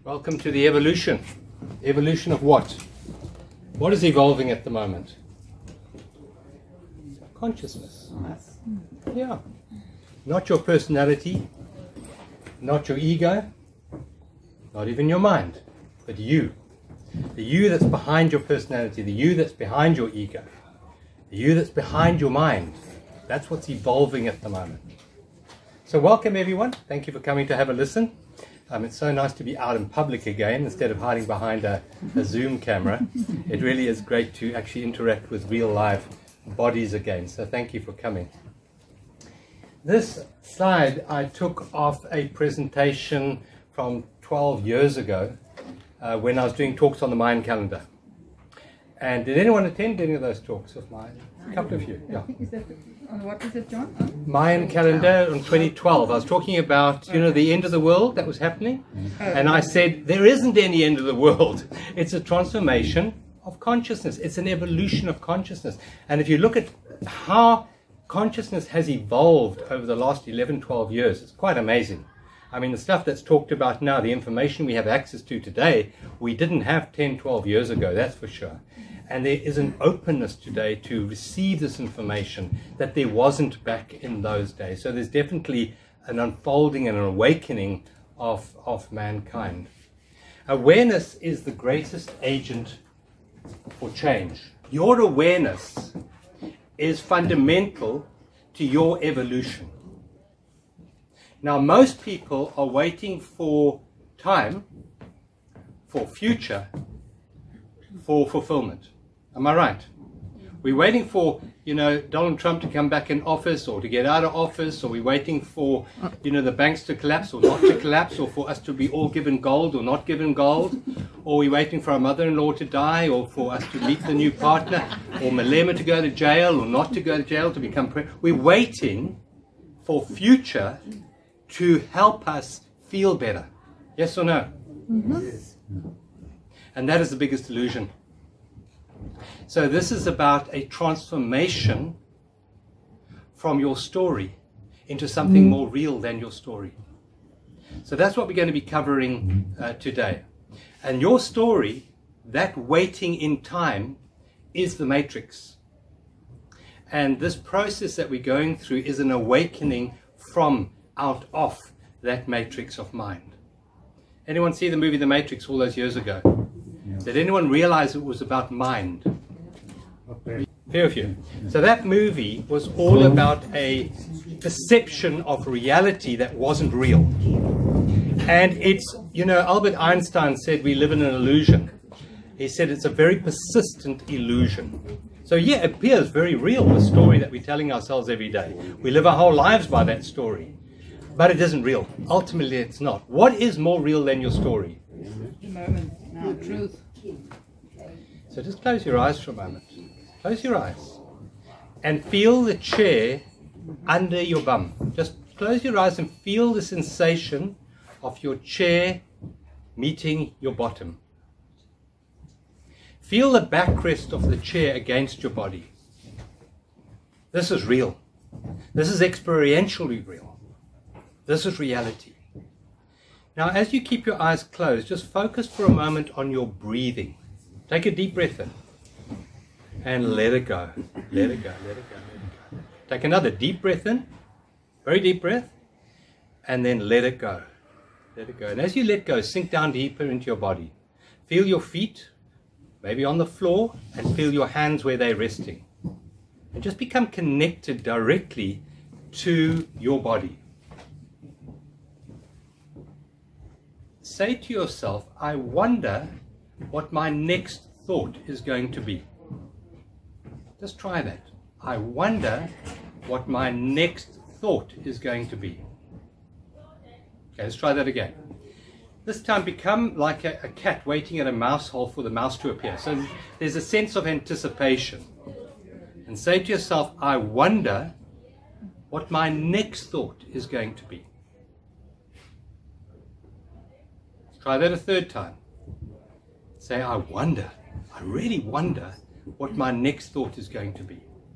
Welcome to the evolution. Evolution of what? What is evolving at the moment? Consciousness. Yeah. Not your personality, not your ego, not even your mind, but you. The you that's behind your personality, the you that's behind your ego, the you that's behind your mind. That's what's evolving at the moment. So welcome everyone. Thank you for coming to have a listen. It's so nice to be out in public again instead of hiding behind a Zoom camera. It really is great to actually interact with real live bodies again. So thank you for coming. This slide I took off a presentation from 12 years ago when I was doing talks on the Mayan calendar. And did anyone attend any of those talks of mine? A couple of you, yeah. What is it, John? Mayan calendar in 2012. I was talking about, the end of the world that was happening. And I said, there isn't any end of the world. It's a transformation of consciousness. It's an evolution of consciousness. And if you look at how consciousness has evolved over the last 11, 12 years, it's quite amazing. I mean, the stuff that's talked about now, the information we have access to today, we didn't have 10, 12 years ago, that's for sure. And there is an openness today to receive this information that there wasn't back in those days. So there's definitely an unfolding and an awakening of mankind. Awareness is the greatest agent for change. Your awareness is fundamental to your evolution. Now, most people are waiting for time, for future, for fulfillment. Am I right? We're waiting for, Donald Trump to come back in office or to get out of office, or we're waiting for, the banks to collapse or not to collapse, or for us to be all given gold or not given gold, or we're waiting for our mother-in-law to die, or for us to meet the new partner, or Malema to go to jail or not to go to jail to become president. We're waiting for future to help us feel better. Yes or no? Mm-hmm. Yes. And that is the biggest illusion. So this is about a transformation from your story into something more real than your story. So that's what we're going to be covering today. And your story, that waiting in time, is the matrix. And this process that we're going through is an awakening from out of that matrix of mind. Anyone see the movie The Matrix all those years ago? Yeah. Did anyone realize it was about mind? Okay. Few of you. So that movie was all about a perception of reality that wasn't real. And it's, Albert Einstein said we live in an illusion. He said it's a very persistent illusion. So yeah, it appears very real, the story that we're telling ourselves every day. We live our whole lives by that story. But it isn't real. Ultimately, it's not. What is more real than your story? The moment, now, truth. So just close your eyes for a moment. Close your eyes. And feel the chair under your bum. Just close your eyes and feel the sensation of your chair meeting your bottom. Feel the backrest of the chair against your body. This is real. This is experientially real. This is reality. Now, as you keep your eyes closed, just focus for a moment on your breathing. Take a deep breath in. And let it go. Let it go, let it go, let it go. Take another deep breath in. Very deep breath. And then let it go. Let it go. And as you let go, sink down deeper into your body. Feel your feet, maybe on the floor, and feel your hands where they're resting. And just become connected directly to your body. Say to yourself, I wonder what my next thought is going to be. Just try that. I wonder what my next thought is going to be. Okay, let's try that again. This time become like a cat waiting at a mouse hole for the mouse to appear. So there's a sense of anticipation. And say to yourself, I wonder what my next thought is going to be. Try that a third time. Say, I wonder, I really wonder what my next thought is going to be.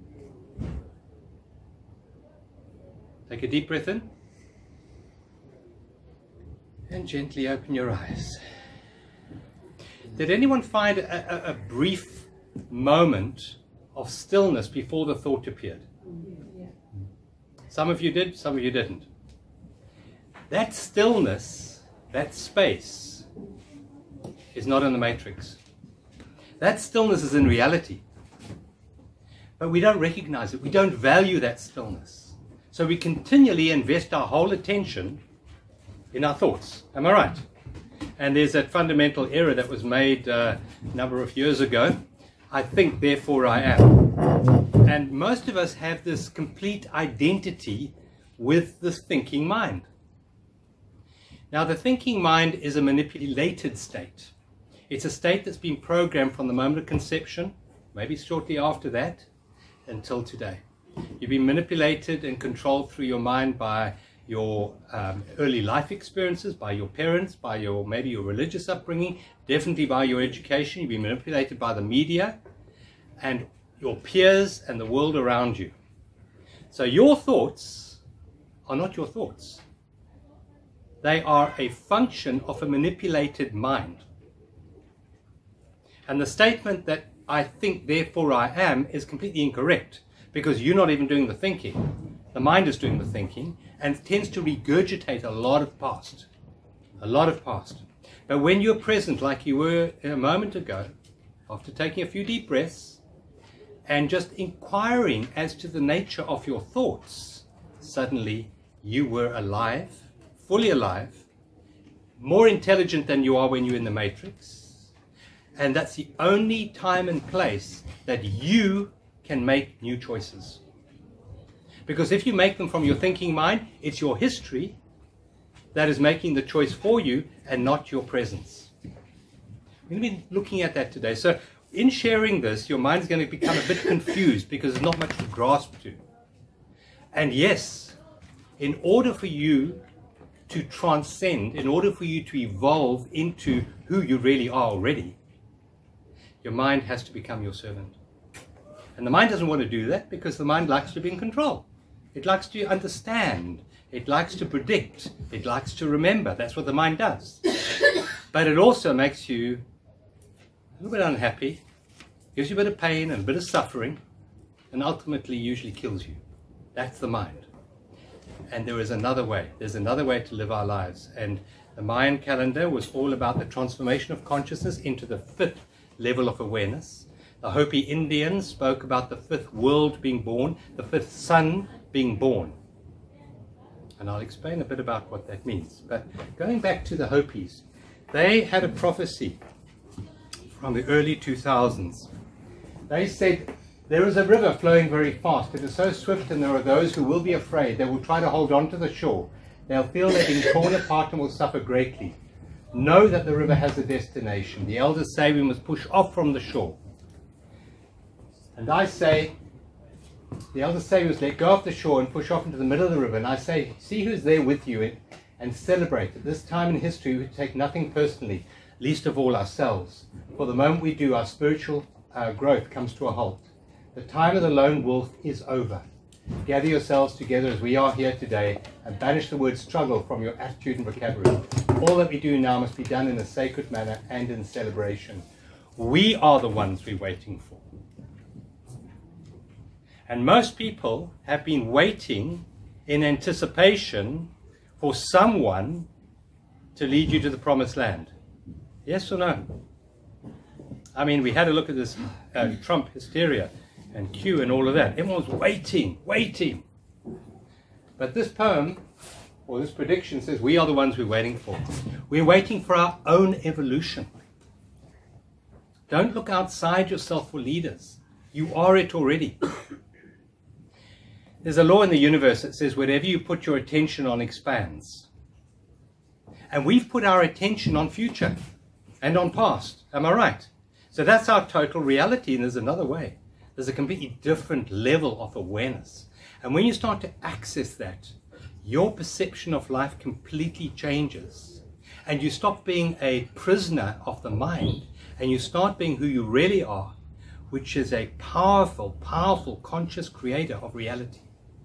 Take a deep breath in. And gently open your eyes. Did anyone find a brief moment of stillness before the thought appeared? Some of you did, some of you didn't. That stillness, that space, is not in the matrix. That stillness is in reality. But we don't recognize it. We don't value that stillness. So we continually invest our whole attention in our thoughts. Am I right? And there's that fundamental error that was made a number of years ago. I think, therefore I am. And most of us have this complete identity with this thinking mind. Now, the thinking mind is a manipulated state. It's a state that's been programmed from the moment of conception, maybe shortly after that, until today. You've been manipulated and controlled through your mind by your early life experiences, by your parents, by maybe your religious upbringing, definitely by your education. You've been manipulated by the media and your peers and the world around you. So your thoughts are not your thoughts. They are a function of a manipulated mind. And the statement that I think, therefore I am, is completely incorrect, because you're not even doing the thinking. The mind is doing the thinking, and tends to regurgitate a lot of past. A lot of past. But when you're present, like you were a moment ago, after taking a few deep breaths, and just inquiring as to the nature of your thoughts, suddenly you were alive, fully alive, more intelligent than you are when you're in the matrix. And that's the only time and place that you can make new choices. Because if you make them from your thinking mind, it's your history that is making the choice for you and not your presence. We're going to be looking at that today. So in sharing this, your mind is going to become a bit confused because there's not much to grasp to. And yes, in order for you to transcend, in order for you to evolve into who you really are already, your mind has to become your servant. And the mind doesn't want to do that because the mind likes to be in control. It likes to understand. It likes to predict. It likes to remember. That's what the mind does. But it also makes you a little bit unhappy, gives you a bit of pain and a bit of suffering, and ultimately usually kills you. That's the mind. And there is another way. There's another way to live our lives. And the Mayan calendar was all about the transformation of consciousness into the fifth level of awareness. The Hopi Indians spoke about the fifth world being born, the fifth sun being born. And I'll explain a bit about what that means. But going back to the Hopis, they had a prophecy from the early 2000s. They said, there is a river flowing very fast. It is so swift, and there are those who will be afraid. They will try to hold on to the shore. They'll feel they're being torn apart and will suffer greatly. Know that the river has a destination. The elders say we must push off from the shore. And I say, the elders say we must let go of the shore and push off into the middle of the river. And I say, see who's there with you and celebrate. At this time in history, we take nothing personally, least of all ourselves. For the moment we do, our spiritual growth comes to a halt. The time of the lone wolf is over. Gather yourselves together as we are here today and banish the word struggle from your attitude and vocabulary. All that we do now must be done in a sacred manner and in celebration. We are the ones we're waiting for. And most people have been waiting in anticipation for someone to lead you to the promised land. Yes or no? I mean, we had a look at this Trump hysteria and Q and all of that. Everyone was waiting. But this poem, or this prediction, says we are the ones we're waiting for. We're waiting for our own evolution. Don't look outside yourself for leaders. You are it already. There's a law in the universe that says whatever you put your attention on expands. And we've put our attention on future and on past. Am I right? So that's our total reality, and there's another way. There's a completely different level of awareness. And when you start to access that, your perception of life completely changes. And you stop being a prisoner of the mind, and you start being who you really are, which is a powerful, powerful conscious creator of reality.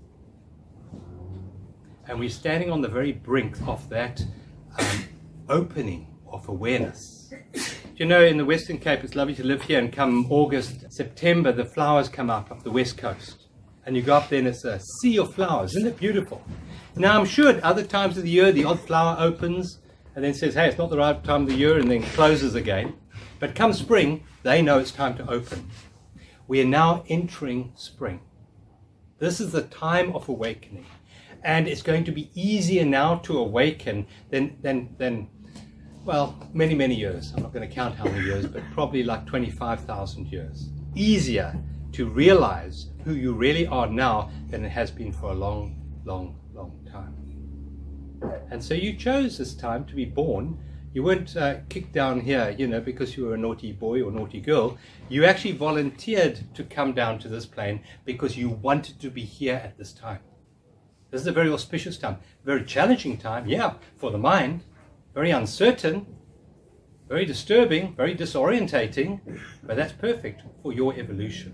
And we're standing on the very brink of that opening of awareness. Do You know, in the Western Cape, it's lovely to live here, and come August, September, the flowers come up the west coast. And you go up there and it's a sea of flowers. Isn't it beautiful? Now, I'm sure at other times of the year, the odd flower opens and then says, hey, it's not the right time of the year, and then closes again. But come spring, they know it's time to open. We are now entering spring. This is the time of awakening. And it's going to be easier now to awaken than well, many, many years. I'm not going to count how many years, but probably like 25,000 years. Easier to realize who you really are now than it has been for a long, long, long time. And so you chose this time to be born. You weren't kicked down here, you know, because you were a naughty boy or naughty girl. You actually volunteered to come down to this plane because you wanted to be here at this time. This is a very auspicious time, very challenging time, yeah, for the mind, very uncertain, very disturbing, very disorientating, but that's perfect for your evolution.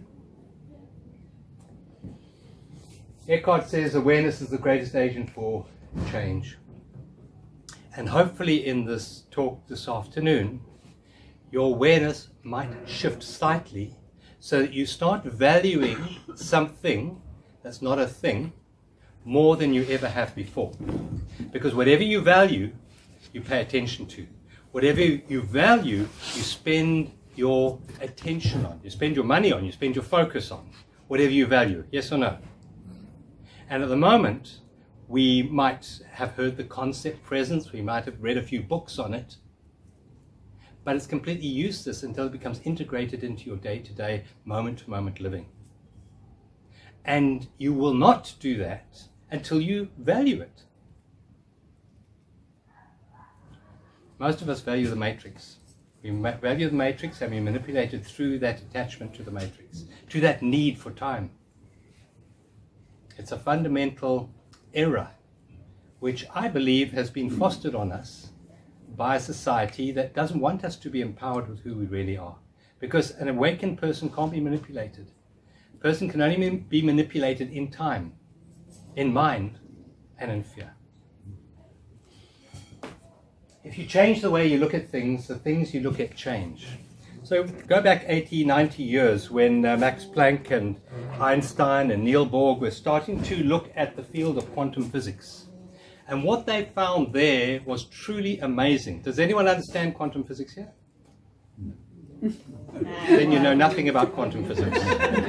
Eckhart says awareness is the greatest agent for change. And hopefully in this talk this afternoon, your awareness might shift slightly so that you start valuing something that's not a thing more than you ever have before. Because whatever you value, you pay attention to. Whatever you value, you spend your attention on. You spend your money on. You spend your focus on. Whatever you value. Yes or no? And at the moment, we might have heard the concept presence. We might have read a few books on it. But it's completely useless until it becomes integrated into your day-to-day, moment-to-moment living. And you will not do that until you value it. Most of us value the matrix. We value the matrix and we manipulate it through that attachment to the matrix, to that need for time. It's a fundamental error, which I believe has been fostered on us by a society that doesn't want us to be empowered with who we really are. Because an awakened person can't be manipulated. A person can only be manipulated in time, in mind, and in fear. If you change the way you look at things, the things you look at change. So go back 80, 90 years when Max Planck and Einstein and Niels Bohr were starting to look at the field of quantum physics. And what they found there was truly amazing. Does anyone understand quantum physics here? Then you know nothing about quantum physics.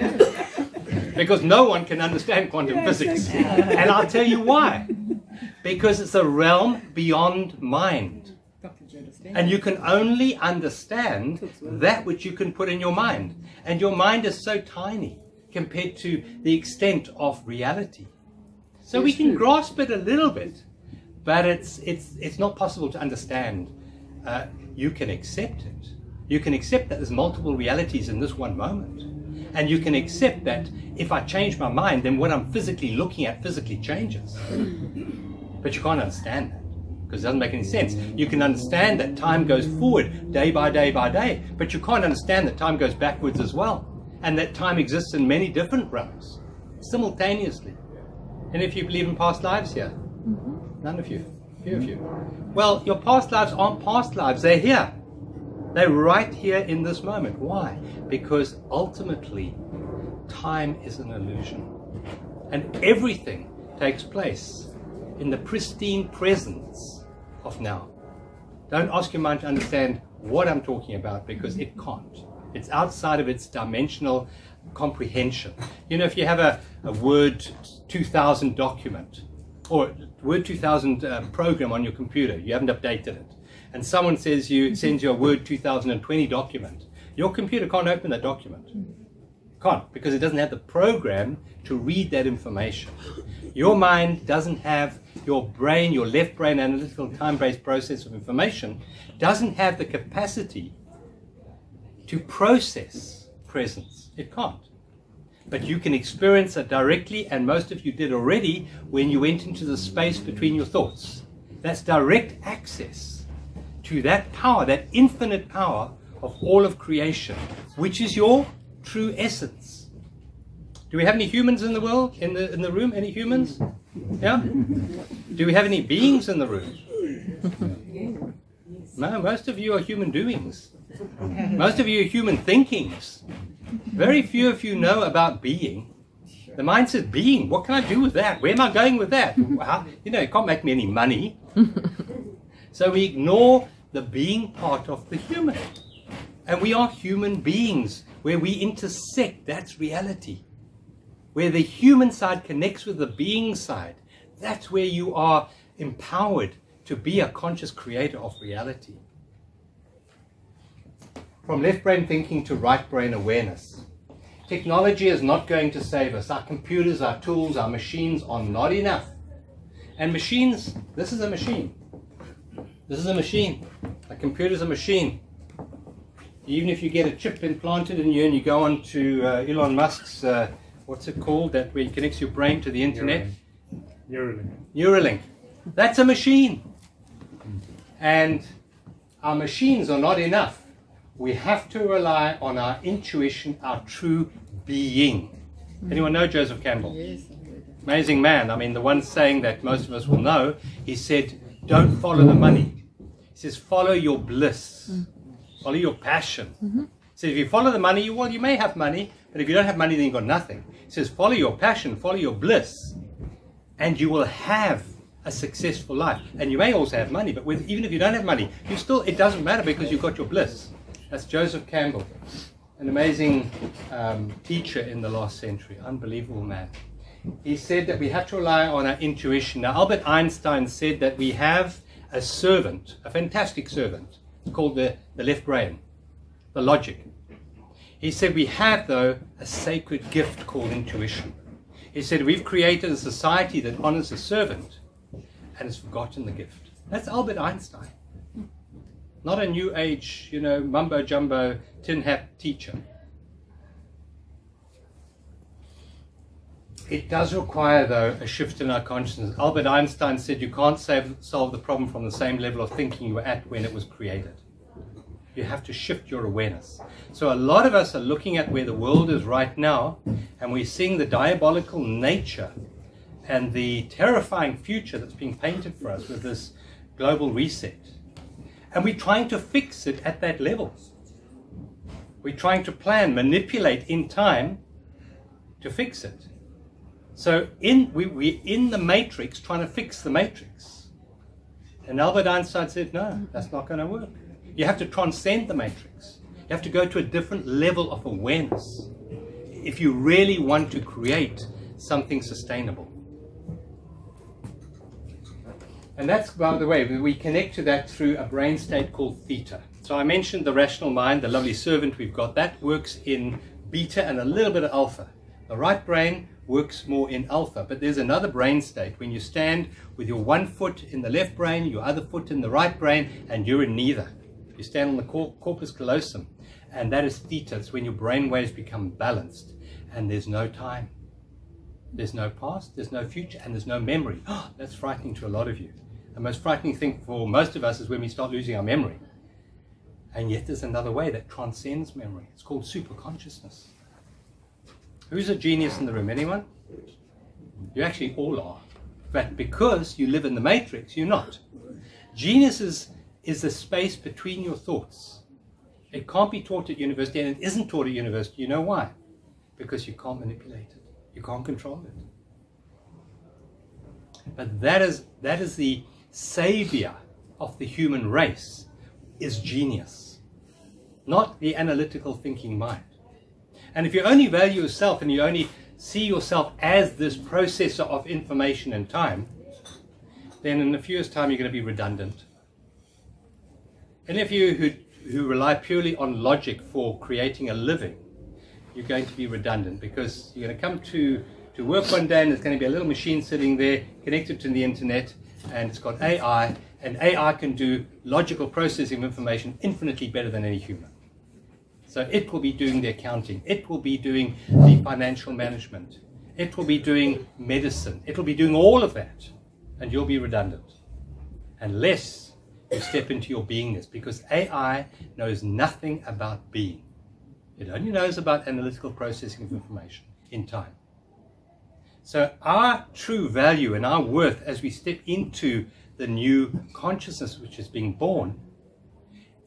Because no one can understand quantum physics. And I'll tell you why. Because it's a realm beyond mind. And you can only understand that which you can put in your mind. And your mind is so tiny compared to the extent of reality. So we can grasp it a little bit, but it's not possible to understand. You can accept it. You can accept that there's multiple realities in this one moment. And you can accept that if I change my mind, then what I'm physically looking at physically changes. But you can't understand that, because it doesn't make any sense. You can understand that time goes forward day by day by day, but you can't understand that time goes backwards as well, and that time exists in many different realms simultaneously. And if you believe in past lives here? None of you. Few of you. Well, your past lives aren't past lives, they're here. They're right here in this moment. Why? Because ultimately, time is an illusion. And everything takes place in the pristine presence of now. Don't ask your mind to understand what I'm talking about, because it can't. It's outside of its dimensional comprehension. You know, if you have a Word 2000 document, or Word 2000 program on your computer, you haven't updated it, and someone sends you a Word 2020 document, your computer can't open that document. Can't, because it doesn't have the program to read that information. Your mind doesn't have, your brain, your left brain analytical time-based process of information, doesn't have the capacity to process presence. It can't. But you can experience it directly, and most of you did already when you went into the space between your thoughts. That's direct access to that power, that infinite power of all of creation, which is your true essence. Do we have any humans in the world, in the room? Any humans? Yeah? Do we have any beings in the room? No, most of you are human doings. Most of you are human thinkings. Very few of you know about being. The mind says, being, what can I do with that? Where am I going with that? How, you know, it can't make me any money. So we ignore the being part of the human. And we are human beings. Where we intersect, that's reality. Where the human side connects with the being side, that's where you are empowered to be a conscious creator of reality. From left brain thinking to right brain awareness. Technology is not going to save us. Our computers, our tools, our machines are not enough. And machines, this is a machine. This is a machine. A computer is a machine. Even if you get a chip implanted in you and you go on to Elon Musk's, what's it called, that where he connects your brain to the internet? Neuralink. Neuralink. That's a machine. And our machines are not enough. We have to rely on our intuition, our true being. Anyone know Joseph Campbell? Yes. Amazing man. I mean, the one saying that most of us will know, he said, don't follow the money. He says, follow your bliss. Follow your passion. So if you follow the money, well, you may have money, but if you don't have money, then you've got nothing. He says, follow your passion, follow your bliss, and you will have a successful life. And you may also have money, but even if you don't have money, you still, it doesn't matter because you've got your bliss. That's Joseph Campbell, an amazing teacher in the last century, unbelievable man. He said that we have to rely on our intuition. Now, Albert Einstein said that we have a servant, a fantastic servant. It's called the left brain, the logic. He said we have, though, a sacred gift called intuition. He said we've created a society that honors the servant and has forgotten the gift. That's Albert Einstein. Not a new age, you know, mumbo-jumbo, tin hat teacher. It does require, though, a shift in our consciousness. Albert Einstein said you can't solve the problem from the same level of thinking you were at when it was created. You have to shift your awareness. So a lot of us are looking at where the world is right now, and we're seeing the diabolical nature and the terrifying future that's being painted for us with this global reset. And we're trying to fix it at that level. We're trying to plan, manipulate in time to fix it. So we're in the matrix trying to fix the matrix. And Albert Einstein said, no, that's not going to work. You have to transcend the matrix. You have to go to a different level of awareness if you really want to create something sustainable. And that's, by the way, we connect to that through a brain state called theta. So I mentioned the rational mind, the lovely servant we've got. That works in beta and a little bit of alpha. The right brain works more in alpha, but there's another brain state when you stand with your one foot in the left brain, your other foot in the right brain, and you're in neither. You stand on the corpus callosum, and that is theta. It's when your brain waves become balanced, and there's no time. There's no past, there's no future, and there's no memory. Oh, that's frightening to a lot of you. The most frightening thing for most of us is when we start losing our memory. And yet there's another way that transcends memory. It's called superconsciousness. Who's a genius in the room? Anyone? You actually all are. But because you live in the matrix, you're not. Genius is the space between your thoughts. It can't be taught at university, and it isn't taught at university. You know why? Because you can't manipulate it. You can't control it. But that is the savior of the human race, is genius, not the analytical thinking mind. And if you only value yourself and you only see yourself as this processor of information and time, then in a few years' time you're going to be redundant. Any of you who rely purely on logic for creating a living, you're going to be redundant, because you're going to come to work one day and there's going to be a little machine sitting there connected to the internet, and it's got AI, and AI can do logical processing of information infinitely better than any human. So it will be doing the accounting, it will be doing the financial management, it will be doing medicine, it will be doing all of that, and you'll be redundant unless you step into your beingness, because AI knows nothing about being. It only knows about analytical processing of information in time. So our true value and our worth as we step into the new consciousness which is being born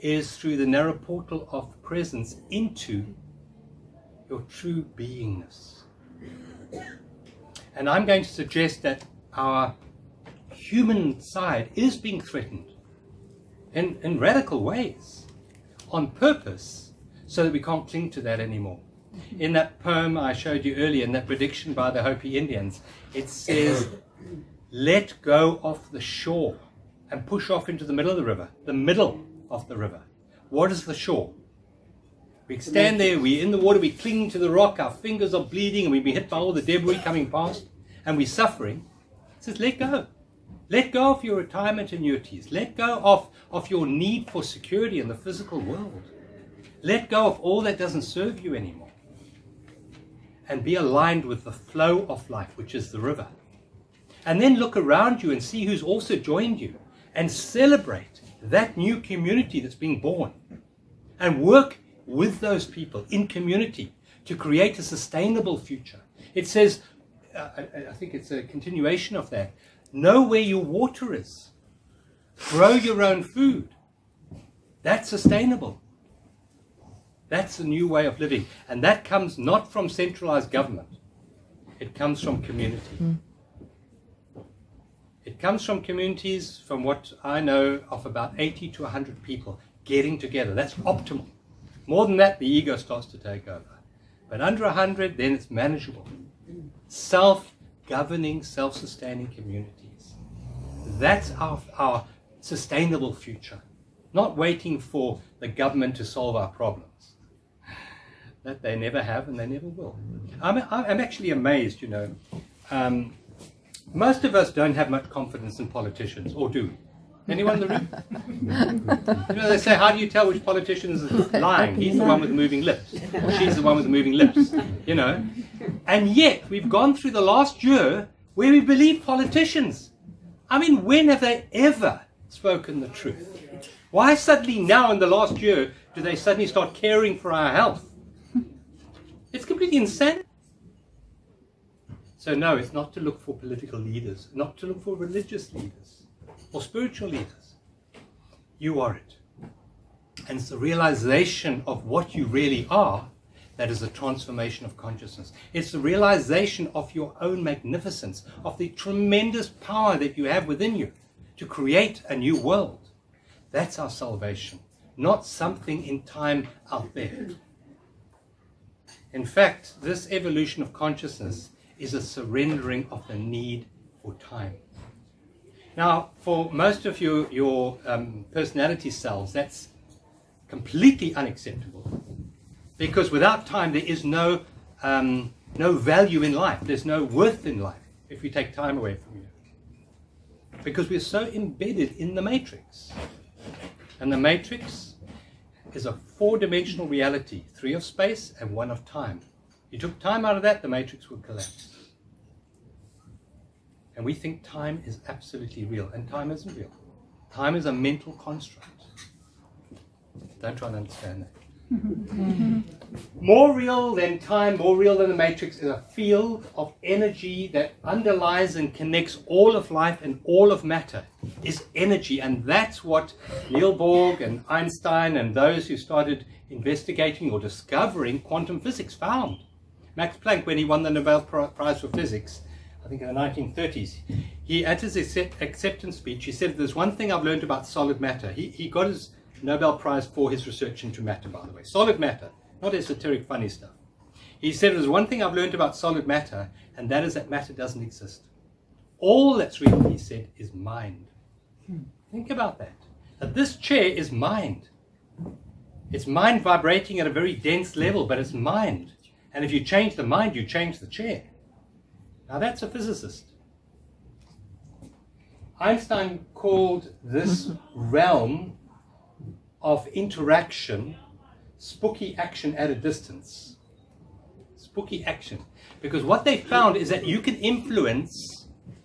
is through the narrow portal of presence into your true beingness. And I'm going to suggest that our human side is being threatened in radical ways, on purpose, so that we can't cling to that anymore. In that poem I showed you earlier, in that prediction by the Hopi Indians, it says, let go of the shore and push off into the middle of the river, the middle of the river. What is the shore? We stand there, we're in the water, we cling to the rock, our fingers are bleeding, and we've been hit by all the debris coming past, and we're suffering. It says, let go. Let go of your retirement annuities. Let go of your need for security in the physical world. Let go of all that doesn't serve you anymore. And be aligned with the flow of life, which is the river. And then look around you and see who's also joined you, and celebrate that new community that's being born. And work with those people in community to create a sustainable future. It says, I think it's a continuation of that, know where your water is. Grow your own food. That's sustainable. That's a new way of living. And that comes not from centralized government. It comes from community. It comes from communities, from what I know, of about 80 to 100 people getting together. That's optimal. More than that, the ego starts to take over. But under 100, then it's manageable. Self-governing, self-sustaining communities. That's our sustainable future. Not waiting for the government to solve our problems. That they never have and they never will. I'm actually amazed, you know. Most of us don't have much confidence in politicians, or do we? Anyone in the room? You know, they say, how do you tell which politician is lying? He's the one with the moving lips. Or she's the one with the moving lips. You know? And yet, we've gone through the last year where we believe politicians. I mean, when have they ever spoken the truth? Why suddenly now in the last year do they suddenly start caring for our health? It's completely insane. So no, it's not to look for political leaders, not to look for religious leaders or spiritual leaders. You are it. And it's the realization of what you really are that is a transformation of consciousness. It's the realization of your own magnificence, of the tremendous power that you have within you to create a new world. That's our salvation, not something in time out there. In fact, this evolution of consciousness is a surrendering of the need for time. Now, for most of your personality cells, that's completely unacceptable. Because without time, there is no value in life. There's no worth in life if we take time away from you. Because we're so embedded in the matrix. And the matrix is a four-dimensional reality, 3 of space and 1 of time. You took time out of that, the matrix would collapse. And we think time is absolutely real, and time isn't real. Time is a mental construct. Don't try and understand that. More real than time, more real than the matrix, is a field of energy that underlies and connects all of life and all of matter, is energy. And that's what Niels Bohr and Einstein and those who started investigating or discovering quantum physics found. Max Planck, when he won the Nobel Prize for Physics, I think in the 1930s, he, at his acceptance speech, he said, there's one thing I've learned about solid matter. He got his Nobel Prize for his research into matter, by the way. Solid matter, not esoteric funny stuff. He said, there's one thing I've learned about solid matter, and that is that matter doesn't exist. All that's real, he said, is mind. Think about that. That this chair is mind. It's mind vibrating at a very dense level, but it's mind. And if you change the mind, you change the chair. Now that's a physicist. Einstein called this realm of interaction spooky action at a distance. Spooky action. Because what they found is that you can influence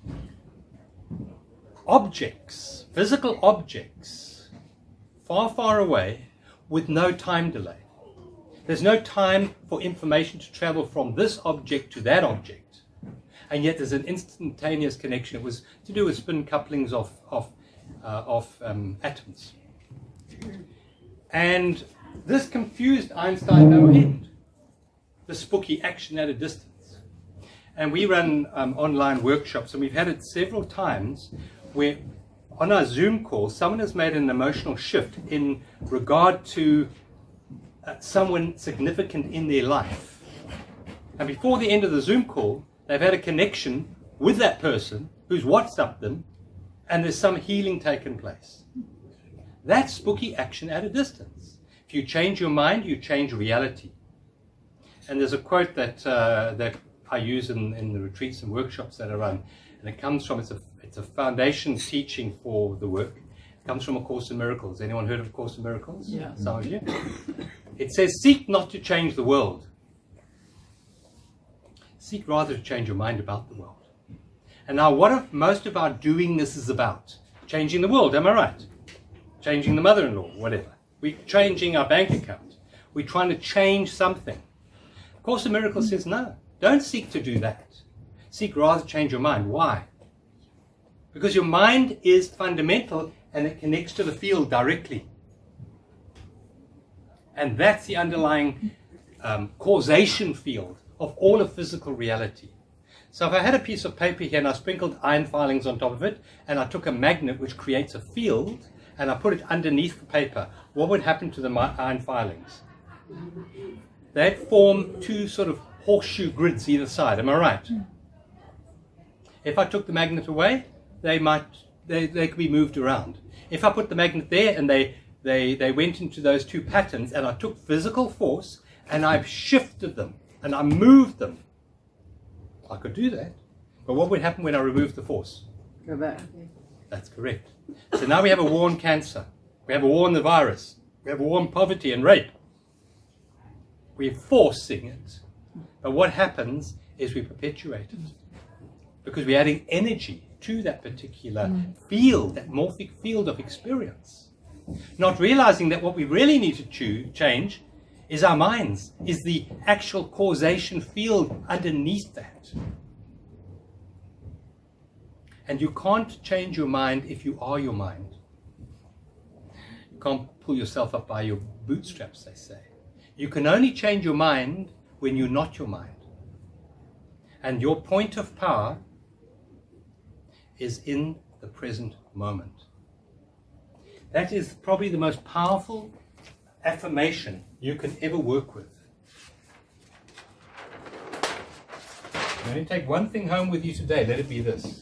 objects, physical objects, far, far away with no time delay. There's no time for information to travel from this object to that object. And yet there's an instantaneous connection. It was to do with spin couplings of atoms. And this confused Einstein no end. The spooky action at a distance. And we run online workshops, and we've had it several times where on our Zoom call, someone has made an emotional shift in regard to someone significant in their life. And before the end of the Zoom call, they've had a connection with that person who's WhatsApped them, and there's some healing taken place. That's spooky action at a distance. If you change your mind, you change reality. And there's a quote that I use in the retreats and workshops that I run, and it comes from, it's a foundation teaching for the work. It comes from A Course in Miracles. Anyone heard of A Course in Miracles? Yeah. Some of you. It says, seek not to change the world. Seek rather to change your mind about the world. And now what if most of our doing this is about? Changing the world, am I right? Changing the mother-in-law, whatever. We're changing our bank account. We're trying to change something. A Course in Miracles says, no, don't seek to do that. Seek rather to change your mind. Why? Because your mind is fundamental and it connects to the field directly. And that's the underlying causation field of all of physical reality. So if I had a piece of paper here and I sprinkled iron filings on top of it, and I took a magnet which creates a field, and I put it underneath the paper, what would happen to the iron filings? They'd form two sort of horseshoe grids either side, am I right? If I took the magnet away, they could be moved around. If I put the magnet there and they went into those two patterns, and I took physical force and I've shifted them and I moved them, I could do that. But what would happen when I removed the force? Go back. That's correct. So now we have a war on cancer. We have a war on the virus. We have a war on poverty and rape. We're forcing it. But what happens is we perpetuate it. Because we're adding energy to that particular field, that morphic field of experience. Not realizing that what we really need to change is our minds, is the actual causation field underneath that. And you can't change your mind if you are your mind. You can't pull yourself up by your bootstraps, they say. You can only change your mind when you're not your mind. And your point of power is in the present moment. That is probably the most powerful affirmation you can ever work with. You only take one thing home with you today, let it be this.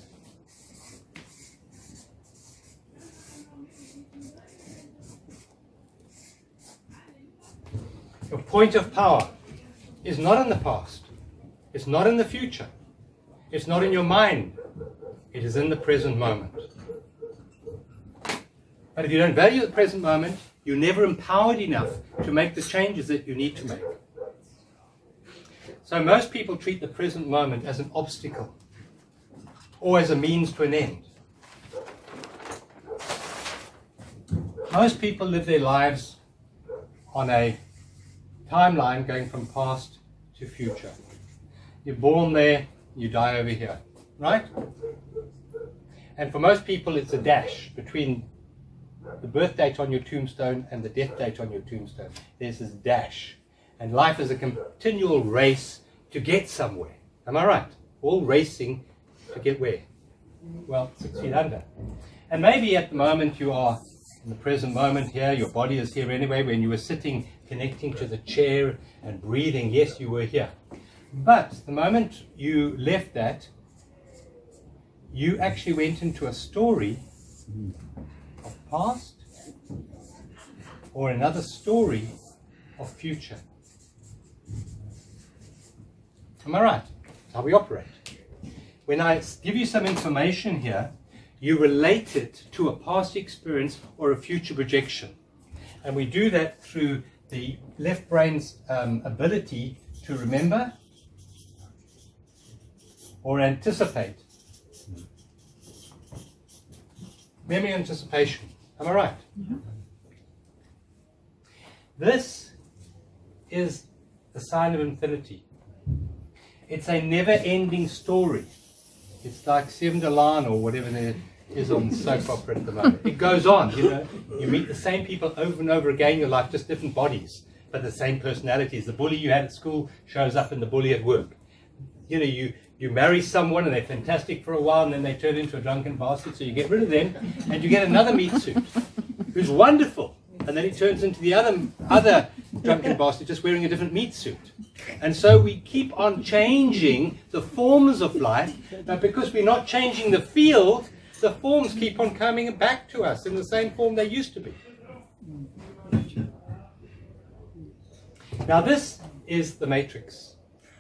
Your point of power is not in the past. It's not in the future. It's not in your mind. It is in the present moment. But if you don't value the present moment, you're never empowered enough to make the changes that you need to make. So most people treat the present moment as an obstacle or as a means to an end. Most people live their lives on a timeline going from past to future. You're born there, you die over here, right? And for most people it's a dash between the birth date on your tombstone and the death date on your tombstone. There's this dash. And life is a continual race to get somewhere. Am I right? All racing to get where? Well, 6 feet under. And maybe at the moment you are in the present moment here, your body is here anyway. When you were sitting, connecting to the chair and breathing, yes, you were here. But the moment you left that, you actually went into a story of past or another story of future. Am I right? That's how we operate. When I give you some information here, you relate it to a past experience or a future projection. And we do that through the left brain's ability to remember or anticipate. Memory anticipation. Am I right? Mm-hmm. This is the sign of infinity. It's a never-ending story. It's like Seven Delan or whatever there is on the soap opera at the moment. It goes on, you know. You meet the same people over and over again in your life, just different bodies, but the same personalities. The bully you had at school shows up in the bully at work. You know, you marry someone and they're fantastic for a while and then they turn into a drunken bastard, so you get rid of them and you get another meat suit who's wonderful. And then he turns into the other drunken bastard just wearing a different meat suit. And so we keep on changing the forms of life, but because we're not changing the field, the forms keep on coming back to us in the same form they used to be. Now this is the matrix.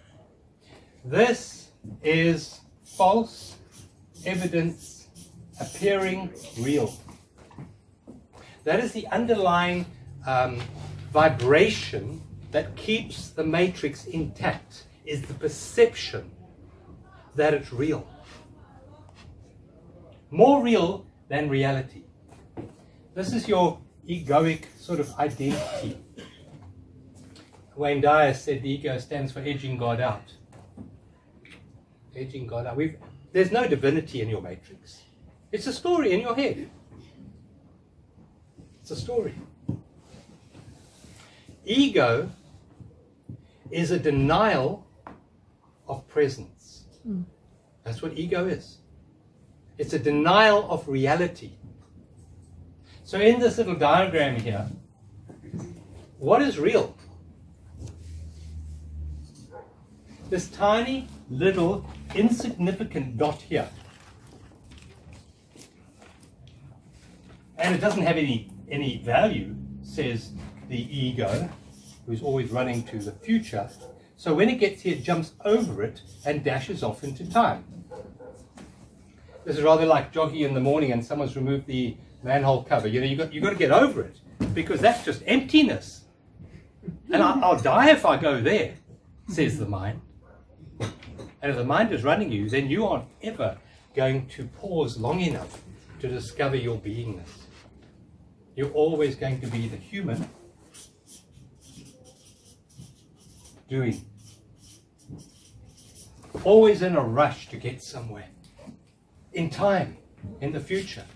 This is false evidence appearing real. That is the underlying vibration that keeps the matrix intact, is the perception that it's real. More real than reality. This is your egoic sort of identity. Wayne Dyer said the ego stands for edging God out. Edging God out. There's no divinity in your matrix. It's a story in your head. It's a story. Ego is a denial of presence. That's what ego is. It's a denial of reality. So in this little diagram here, what is real? This tiny little insignificant dot here. And it doesn't have any value, says the ego, who's always running to the future. So when it gets here, it jumps over it and dashes off into time. This is rather like jogging in the morning and someone's removed the manhole cover. You know, you got to get over it, because that's just emptiness. And I'll die if I go there, says the mind. And if the mind is running you, then you aren't ever going to pause long enough to discover your beingness. You're always going to be the human doing. Always in a rush to get somewhere. In time, in the future.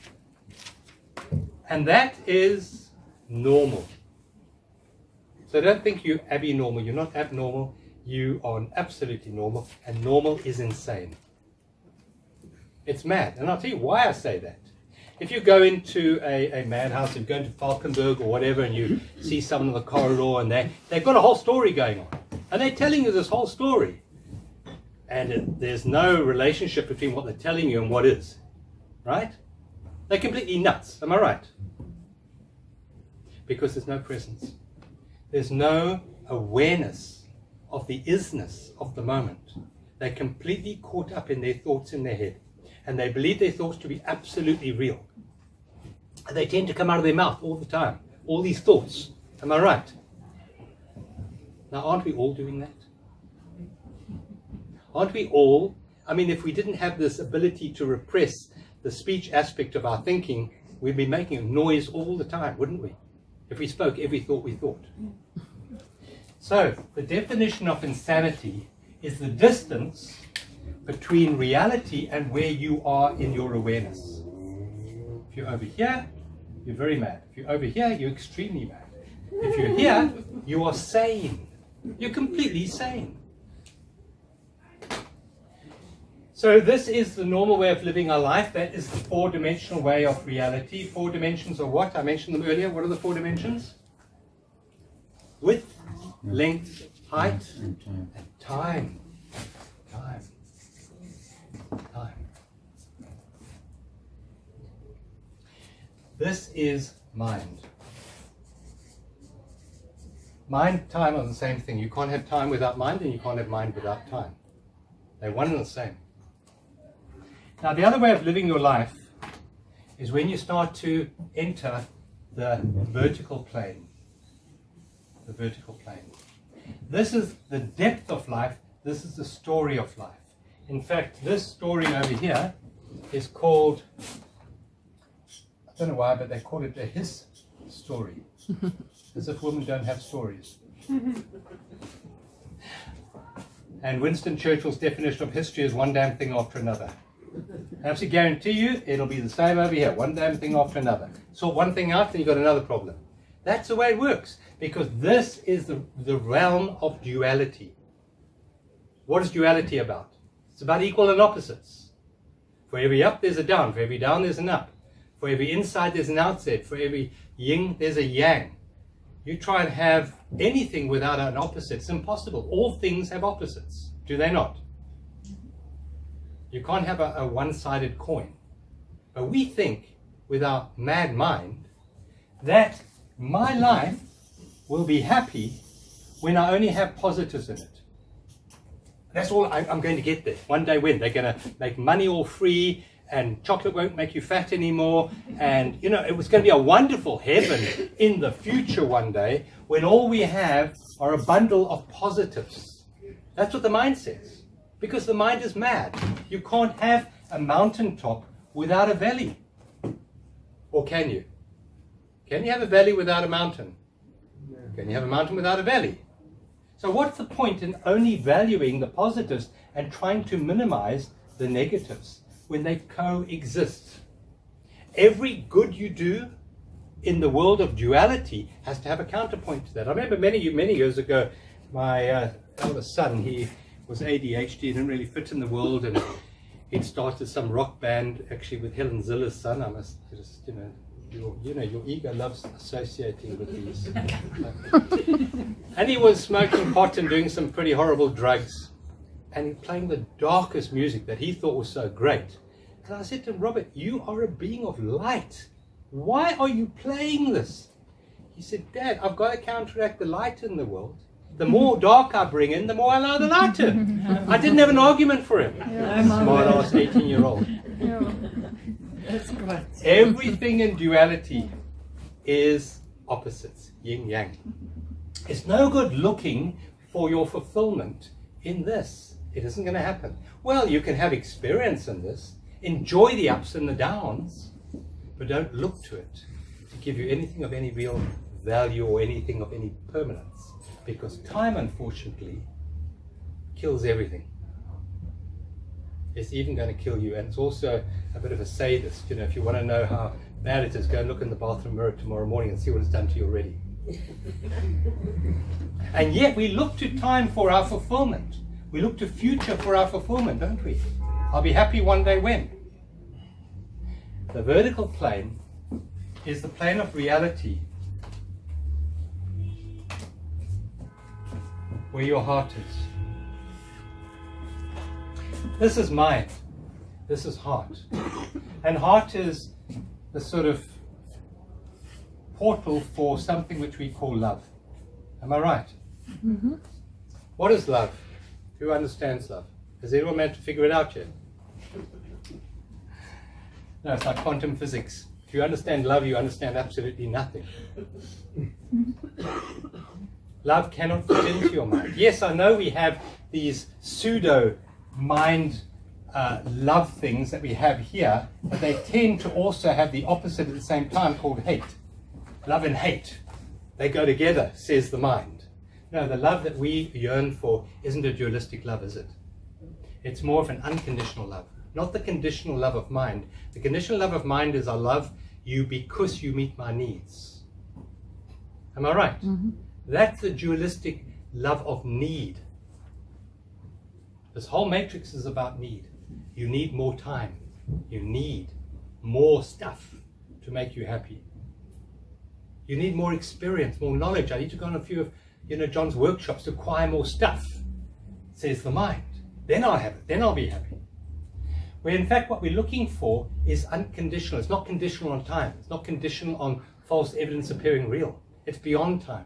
And that is normal. So don't think you're abnormal. You're not abnormal. You are absolutely normal. And normal is insane. It's mad. And I'll tell you why I say that. If you go into a madhouse, if you go into Falkenberg or whatever, and you see someone in the corridor, and they've got a whole story going on. And they're telling you this whole story. And there's no relationship between what they're telling you and what is. Right? They're completely nuts. Am I right? Because there's no presence. There's no awareness of the isness of the moment. They're completely caught up in their thoughts in their head. And they believe their thoughts to be absolutely real. And they tend to come out of their mouth all the time. All these thoughts. Am I right? Now, aren't we all doing that? Aren't we all? I mean, if we didn't have this ability to repress the speech aspect of our thinking, we'd be making a noise all the time, wouldn't we? If we spoke every thought we thought. So, the definition of insanity is the distance between reality and where you are in your awareness. If you're over here, you're very mad. If you're over here, you're extremely mad. If you're here, you are sane. You're completely sane. So this is the normal way of living our life. That is the four-dimensional way of reality. 4 dimensions are what? I mentioned them earlier. What are the 4 dimensions? Width, length, height, and time. Time. This is mind. Mind, time are the same thing. You can't have time without mind, and you can't have mind without time. They're one and the same. Now, the other way of living your life is when you start to enter the vertical plane. The vertical plane. This is the depth of life. This is the story of life. In fact, this story over here is called, I don't know why, but they call it a his story. As if women don't have stories. And Winston Churchill's definition of history is one damn thing after another. I absolutely guarantee you it'll be the same over here, one damn thing after another. Sort one thing out and you've got another problem. That's the way it works, because this is the realm of duality. What is duality about? It's about equal and opposites. For every up there's a down, for every down there's an up. For every inside there's an outside, for every yin there's a yang. You try and have anything without an opposite, it's impossible. All things have opposites, do they not? You can't have a one-sided coin. But we think, with our mad mind, that my life will be happy when I only have positives in it. That's all I'm going to get there. One day when they're going to make money all free, and chocolate won't make you fat anymore, and you know, it was going to be a wonderful heaven in the future one day when all we have are a bundle of positives. That's what the mind says, because the mind is mad. You can't have a mountaintop without a valley. Or can you? Can you have a valley without a mountain? Can you have a mountain without a valley? So what's the point in only valuing the positives and trying to minimize the negatives when they coexist? Every good you do in the world of duality has to have a counterpoint to that. I remember many years ago, my eldest son, he was ADHD, didn't really fit in the world, and he'd started some rock band actually with Helen Ziller's son. I must just, your ego loves associating with these. And he was smoking pot and doing some pretty horrible drugs, and playing the darkest music that he thought was so great. And I said to him, Robert, you are a being of light. Why are you playing this? He said, Dad, I've got to counteract the light in the world. The more dark I bring in, the more I allow the light in. I didn't have an argument for him. Smart ass 18-year-old. That's right. Everything in duality is opposites, yin yang. It's no good looking for your fulfillment in this. It isn't going to happen. Well, you can have experience in this, enjoy the ups and the downs, but don't look to it to give you anything of any real value or anything of any permanence, because time, unfortunately, kills everything. It's even going to kill you, and it's also a bit of a sadist. If you want to know how bad it is, go and look in the bathroom mirror tomorrow morning and see what it's done to you already. And yet we look to time for our fulfillment. We look to future for our fulfillment, don't we? I'll be happy one day when. The vertical plane is the plane of reality, where your heart is. This is mind. This is heart. And heart is the sort of portal for something which we call love. Am I right? Mm-hmm. What is love? Who understands love? Has anyone managed to figure it out yet? No, it's like quantum physics. If you understand love, you understand absolutely nothing. Love cannot fit into your mind. Yes, I know we have these pseudo mind love things that we have here, but they tend to also have the opposite at the same time, called hate. Love and hate, they go together, says the mind. No, the love that we yearn for isn't a dualistic love, is it? It's more of an unconditional love, not the conditional love of mind. The conditional love of mind is I love you because you meet my needs. Am I right? Mm-hmm. That's the dualistic love of need. This whole matrix is about need. You need more time. You need more stuff to make you happy. You need more experience, more knowledge. I need to go on a few of John's workshops to acquire more stuff, says the mind. Then I'll have it. Then I'll be happy. Where in fact what we're looking for is unconditional. It's not conditional on time. It's not conditional on false evidence appearing real. It's beyond time.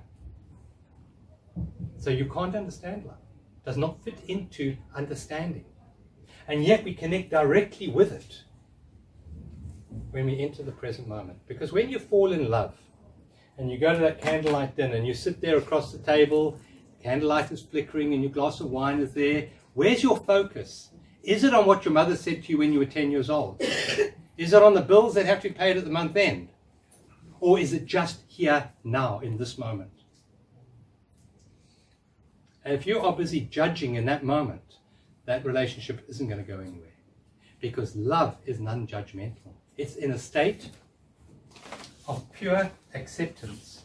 So you can't understand love. It does not fit into understanding. And yet we connect directly with it when we enter the present moment. Because when you fall in love, and you go to that candlelight dinner, and you sit there across the table, candlelight is flickering, and your glass of wine is there, where's your focus? Is it on what your mother said to you when you were 10 years old? Is it on the bills that have to be paid at the month end? Or is it just here, now, in this moment? And if you are busy judging in that moment, that relationship isn't going to go anywhere. Because love is non-judgmental. It's in a state of pure acceptance.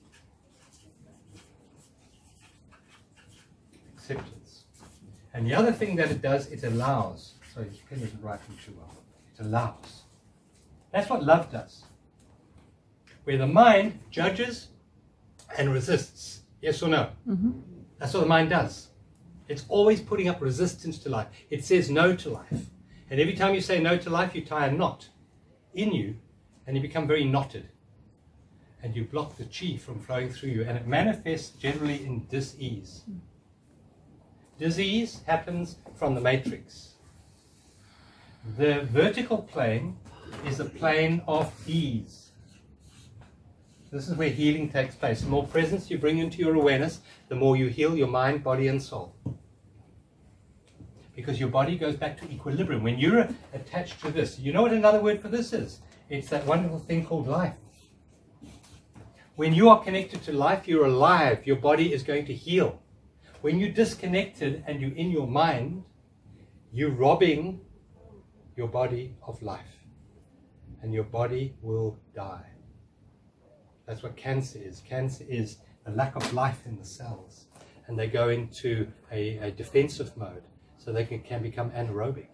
Acceptance. And the other thing that it does, it allows. Sorry, this pen isn't writing too well. It allows. That's what love does. Where the mind judges and resists. Yes or no? Mm-hmm. That's what the mind does. It's always putting up resistance to life. It says no to life. And every time you say no to life, you tie a knot in you and you become very knotted. And you block the chi from flowing through you. And it manifests generally in dis-ease. Dis-ease happens from the matrix. The vertical plane is a plane of ease. This is where healing takes place. The more presence you bring into your awareness, the more you heal your mind, body, and soul. Because your body goes back to equilibrium. When you're attached to this, you know what another word for this is? It's that wonderful thing called life. When you are connected to life, you're alive. Your body is going to heal. When you're disconnected and you're in your mind, you're robbing your body of life. And your body will die. That's what cancer is. Cancer is a lack of life in the cells. And they go into a defensive mode. So they can become anaerobic.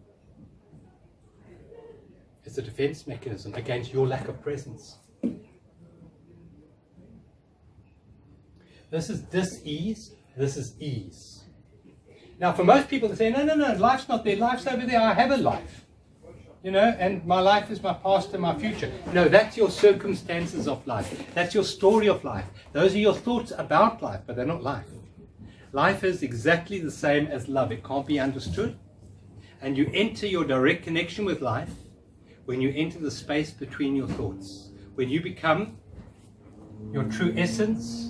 It's a defense mechanism against your lack of presence. This is dis-ease. This is ease. Now, for most people, they say, no, life's not there. Life's over there. I have a life. You know, and my life is my past and my future. No, that's your circumstances of life. That's your story of life. Those are your thoughts about life, but they're not life. Life is exactly the same as love. It can't be understood. And you enter your direct connection with life when you enter the space between your thoughts. When you become your true essence,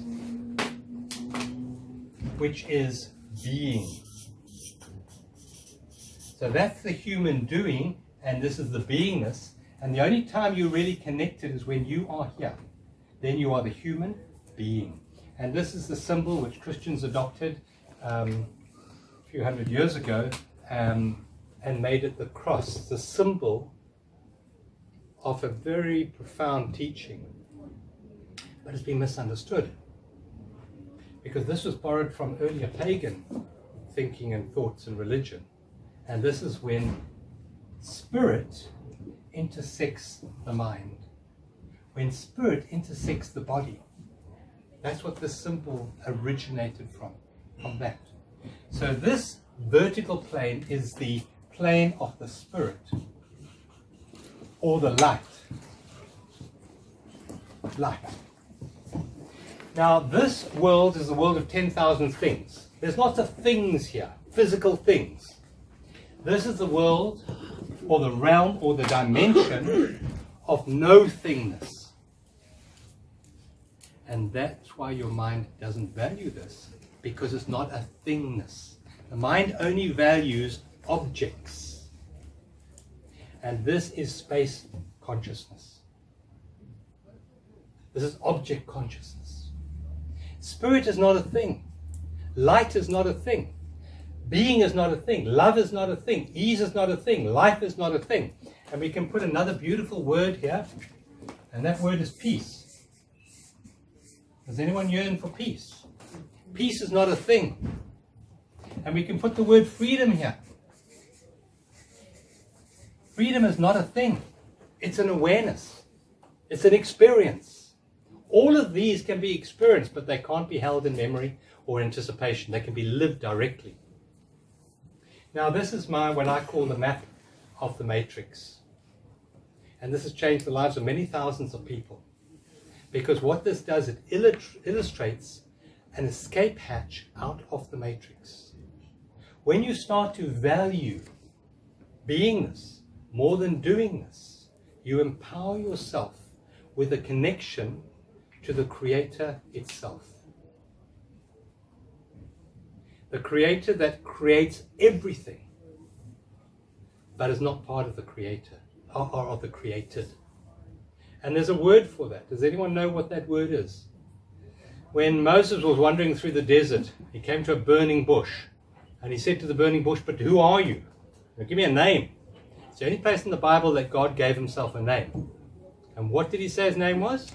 which is being. So that's the human doing. And this is the beingness. And the only time you're really connected is when you are here. Then you are the human being. And this is the symbol which Christians adopted a few hundred years ago and made it the cross, the symbol of a very profound teaching. But it's been misunderstood. Because this was borrowed from earlier pagan thinking and thoughts and religion. And this is when spirit intersects the mind. When spirit intersects the body. That's what this symbol originated from that. So this vertical plane is the plane of the spirit, or the light. Light. Now this world is the world of 10,000 things. There's lots of things here, physical things. This is the world, or the realm, or the dimension of no thingness. And that's why your mind doesn't value this, because it's not a thingness. The mind only values objects. And this is space consciousness. This is object consciousness. Spirit is not a thing. Light is not a thing. Being is not a thing. Love is not a thing. Ease is not a thing. Life is not a thing. And we can put another beautiful word here, and that word is peace. Does anyone yearn for peace? Peace is not a thing. And we can put the word freedom here. Freedom is not a thing. It's an awareness. It's an experience. All of these can be experienced, but they can't be held in memory or anticipation. They can be lived directly. Now this is what I call the map of the matrix. And this has changed the lives of many thousands of people. Because what this does, it illustrates an escape hatch out of the matrix. When you start to value beingness more than doingness, you empower yourself with a connection to the Creator itself. The Creator that creates everything, but is not part of the Creator, or of the created. And there's a word for that. Does anyone know what that word is? when Moses was wandering through the desert, he came to a burning bush. And he said to the burning bush, "But who are you? Now, give me a name." It's the only place in the Bible that God gave himself a name. And what did he say his name was?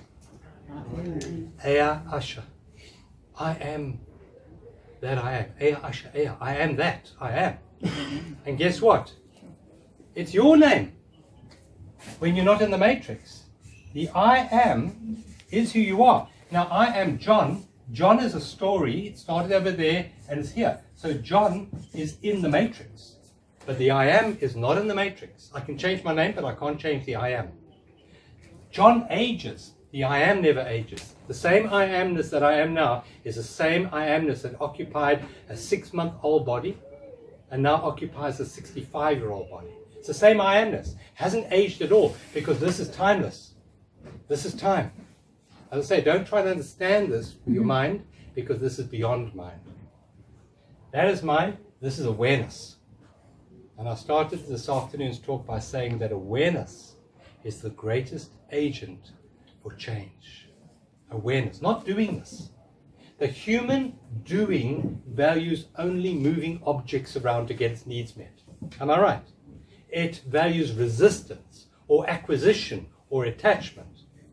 Ea Asher. I am that I am. Ea Asher, Ea. I am that I am. And guess what? It's your name when you're not in the matrix. The I am is who you are. Now, I am John. John is a story. It started over there and it's here. So John is in the matrix. But the I am is not in the matrix. I can change my name, but I can't change the I am. John ages. The I am never ages. The same I amness that I am now is the same I amness that occupied a 6-month-old body and now occupies a 65-year-old body. It's the same I amness. Hasn't aged at all because this is timeless. This is time. As I say, don't try to understand this with your mind because this is beyond mind. That is mind. This is awareness. And I started this afternoon's talk by saying that awareness is the greatest agent for change. Awareness, not doing this. The human doing values only moving objects around to get its needs met. Am I right? It values resistance or acquisition or attachment.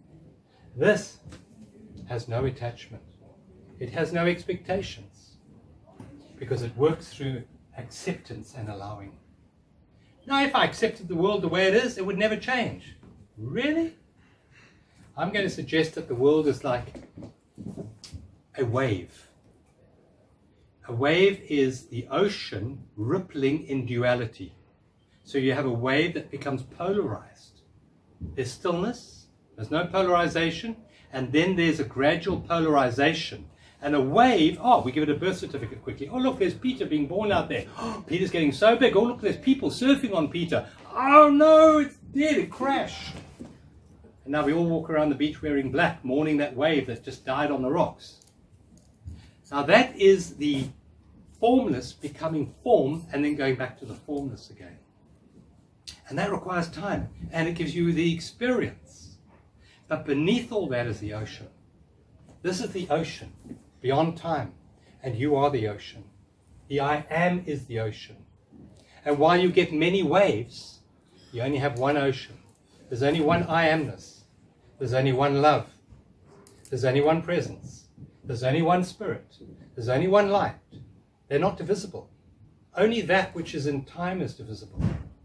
This has no attachment. It has no expectations because it works through acceptance and allowing. Now, if I accepted the world the way it is, it would never change. Really? I'm going to suggest that the world is like a wave. A wave is the ocean rippling in duality. So you have a wave that becomes polarized. There's stillness, there's no polarization, and then there's a gradual polarization. And a wave, oh, we give it a birth certificate quickly. Oh, look, there's Peter being born out there. Oh, Peter's getting so big. Oh, look, there's people surfing on Peter. Oh, no, it's dead, it crashed. And now we all walk around the beach wearing black, mourning that wave that just died on the rocks. Now that is the formless becoming form and then going back to the formless again. And that requires time, and it gives you the experience. But beneath all that is the ocean. This is the ocean, beyond time, and you are the ocean. The I am is the ocean. And while you get many waves, you only have one ocean. There's only one I amness. There's only one love. There's only one presence. There's only one spirit. There's only one light. They're not divisible. Only that which is in time is divisible.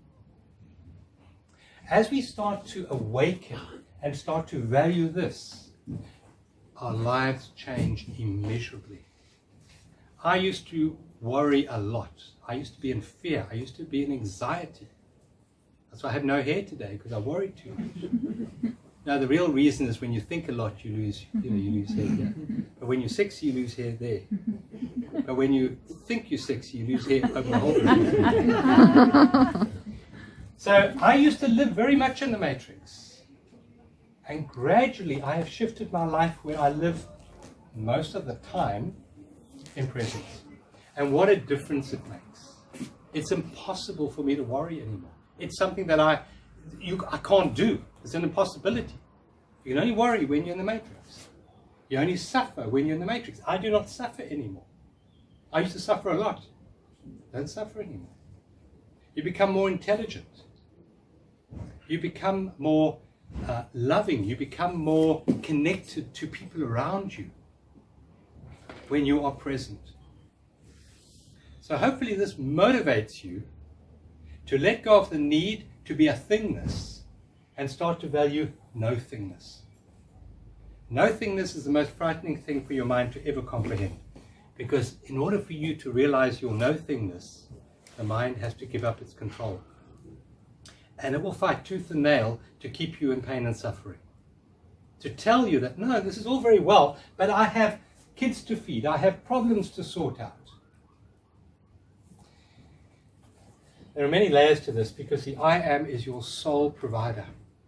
As we start to awaken and start to value this, our lives change immeasurably. I used to worry a lot. I used to be in fear. I used to be in anxiety. That's why I have no hair today, because I worried too much. Now the real reason is when you think a lot, you lose hair here. But when you're 6, you lose hair there. But when you think you're 6, you lose hair over the whole body. So I used to live very much in the matrix. And gradually I have shifted my life where I live most of the time in presence. And what a difference it makes. It's impossible for me to worry anymore. It's something that I can't do. It's an impossibility. You can only worry when you're in the matrix. You only suffer when you're in the matrix. I do not suffer anymore. I used to suffer a lot. Don't suffer anymore. You become more intelligent. You become more loving. You become more connected to people around you when you are present. So hopefully this motivates you to let go of the need to be a thingness and start to value no-thingness. No-thingness is the most frightening thing for your mind to ever comprehend, because in order for you to realize your no-thingness, the mind has to give up its control. And it will fight tooth and nail to keep you in pain and suffering. To tell you that, no, this is all very well, but I have kids to feed, I have problems to sort out. There are many layers to this, because the I am is your sole provider.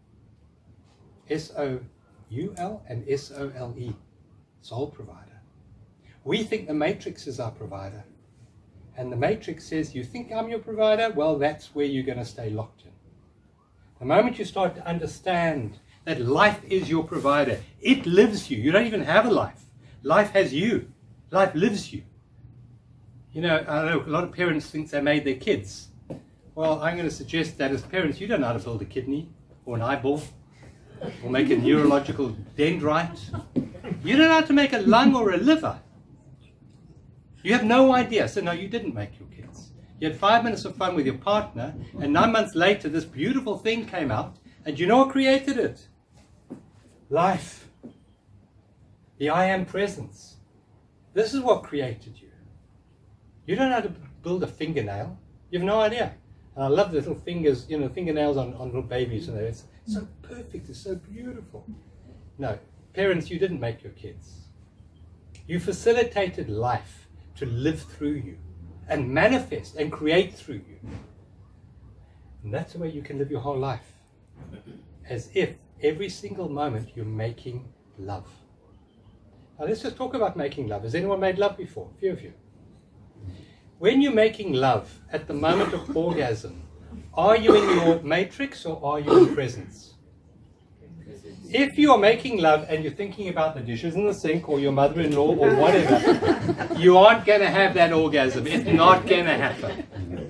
S-O-U-L and S-O-L-E. Sole provider. We think the matrix is our provider. And the matrix says, you think I'm your provider? Well, that's where you're going to stay locked in. The moment you start to understand that life is your provider, it lives you. You don't even have a life. Life has you. Life lives you. You know, I know a lot of parents think they made their kids. Well, I'm going to suggest that as parents, you don't know how to build a kidney or an eyeball or make a neurological dendrite. You don't know how to make a lung or a liver. You have no idea. So no, you didn't make your kids. You had 5 minutes of fun with your partner, and 9 months later, this beautiful thing came out, and you know what created it? Life. The I am presence. This is what created you. You don't know how to build a fingernail. You have no idea. And I love the little fingers, you know, fingernails on little babies. And it's so perfect. It's so beautiful. No, parents, you didn't make your kids. You facilitated life to live through you and manifest and create through you. And that's the way you can live your whole life. As if every single moment you're making love. Now let's just talk about making love. Has anyone made love before? A few of you. When you're making love at the moment of orgasm, are you in your matrix or are you in presence? If you are making love and you're thinking about the dishes in the sink or your mother-in-law or whatever, you aren't going to have that orgasm. It's not going to happen.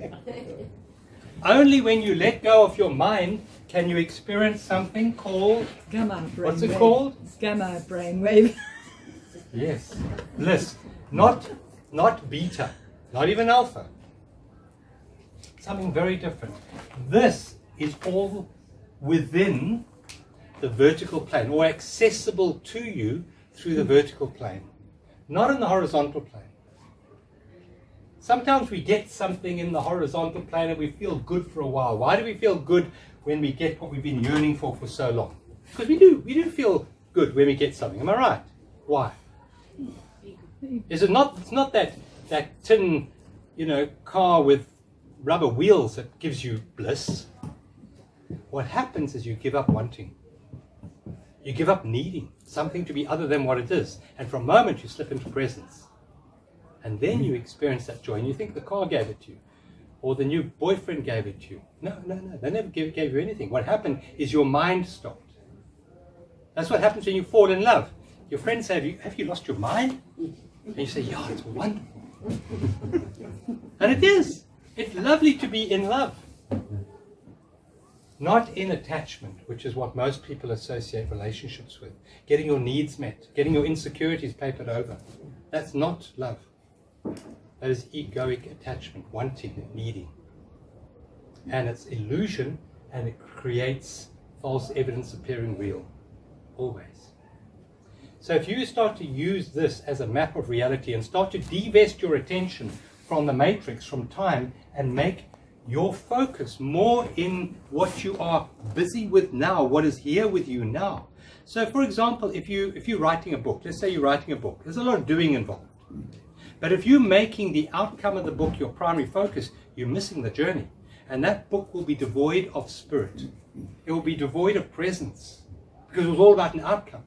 Only when you let go of your mind can you experience something called... Gamma brainwave. What's it called? Gamma brainwave. Yes. Bliss. Not beta. Not even alpha. Something very different. This is all within the vertical plane, or accessible to you through the vertical plane, not in the horizontal plane. Sometimes we get something in the horizontal plane and we feel good for a while. Why do we feel good when we get what we've been yearning for so long? Because we do feel good when we get something. Am I right? Why? Is it not? It's not that tin, you know, car with rubber wheels that gives you bliss. What happens is you give up wanting. You give up needing something to be other than what it is. And for a moment you slip into presence. And then you experience that joy. And you think the car gave it to you. Or the new boyfriend gave it to you. No. They never gave you anything. What happened is your mind stopped. That's what happens when you fall in love. Your friends say, have you lost your mind? And you say, yeah, it's wonderful. And it is. It's lovely to be in love. Not in attachment, which is what most people associate relationships with. Getting your needs met, getting your insecurities papered over. That's not love. That is egoic attachment, wanting, needing. And it's illusion, and it creates false evidence appearing real. Always. So if you start to use this as a map of reality and start to divest your attention from the matrix, from time, and make your focus more in what you are busy with now, what is here with you now. So for example, if you're writing a book, let's say you're writing a book, there's a lot of doing involved. But if you're making the outcome of the book your primary focus, you're missing the journey. And that book will be devoid of spirit. It will be devoid of presence. Because it was all about an outcome.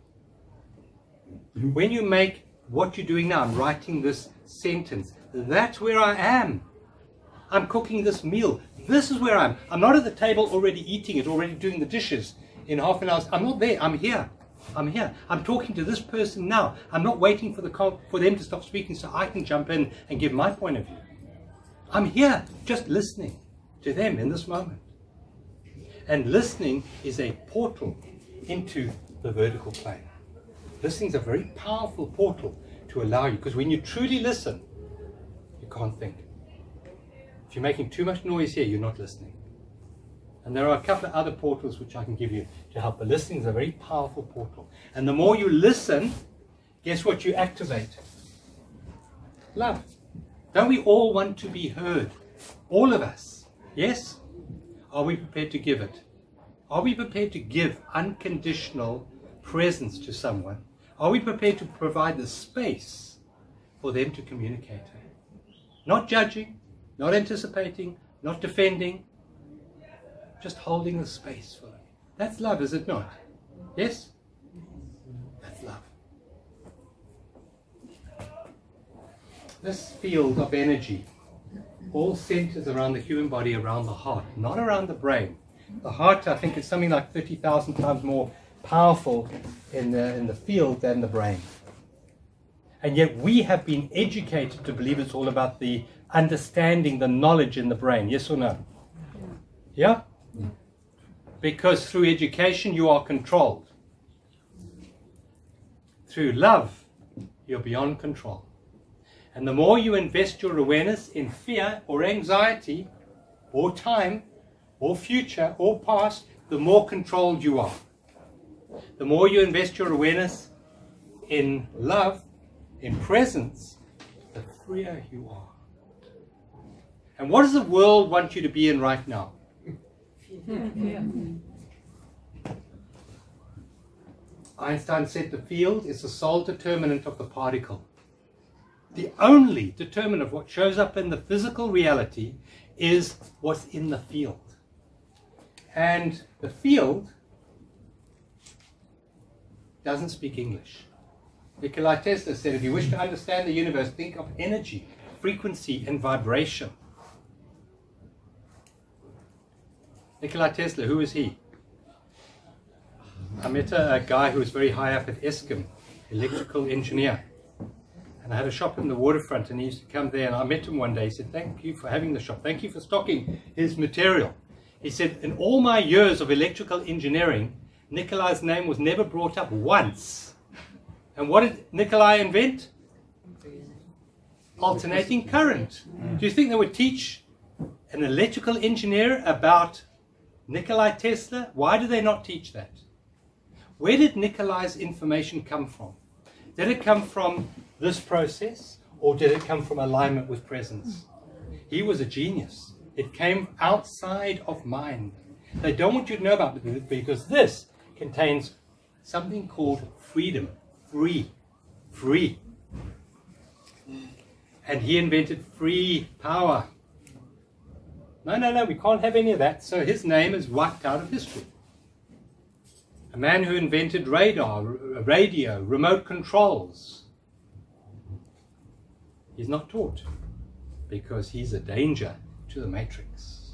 When you make what you're doing now, I'm writing this sentence, that's where I am. I'm cooking this meal. This is where I am. I'm not at the table already eating it, already doing the dishes in half an hour. I'm not there. I'm here. I'm here. I'm talking to this person now. I'm not waiting for them to stop speaking so I can jump in and give my point of view. I'm here, just listening to them in this moment. And listening is a portal into the vertical plane. Listening is a very powerful portal to allow you, because when you truly listen, you can't think. If you're making too much noise here, you're not listening. And there are a couple of other portals which I can give you to help. But listening is a very powerful portal. And the more you listen, guess what you activate? Love. Don't we all want to be heard? All of us. Yes? Are we prepared to give it? Are we prepared to give unconditional presence to someone? Are we prepared to provide the space for them to communicate? Not judging, not anticipating, not defending, just holding the space for them. That's love, is it not? Yes? That's love. This field of energy all centers around the human body, around the heart, not around the brain. The heart, I think, is something like 30,000 times more powerful in the field than the brain. And yet we have been educated to believe it's all about the understanding, the knowledge in the brain. Yes or no? Yeah? Because through education you are controlled. Through love, you're beyond control. And the more you invest your awareness in fear or anxiety or time or future or past, the more controlled you are. The more you invest your awareness in love, in presence, the freer you are. And what does the world want you to be in right now? Einstein said the field is the sole determinant of the particle. The only determinant of what shows up in the physical reality is what's in the field. And the field doesn't speak English. Nikola Tesla said, if you wish to understand the universe, think of energy, frequency, and vibration. Nikola Tesla, who is he? I met a guy who was very high up at Eskom, electrical engineer. And I had a shop in the waterfront, and he used to come there, and I met him one day. He said, thank you for having the shop. Thank you for stocking his material. He said, in all my years of electrical engineering, Nikola's name was never brought up once. And what did Nikola invent? Alternating current. Do you think they would teach an electrical engineer about Nikola Tesla? Why do they not teach that? Where did Nikola's information come from? Did it come from this process, or did it come from alignment with presence? He was a genius. It came outside of mind. They don't want you to know about it because this contains something called freedom. Free. And he invented free power. No, we can't have any of that. So his name is wiped out of history. A man who invented radar, radio, remote controls. He's not taught because he's a danger to the matrix.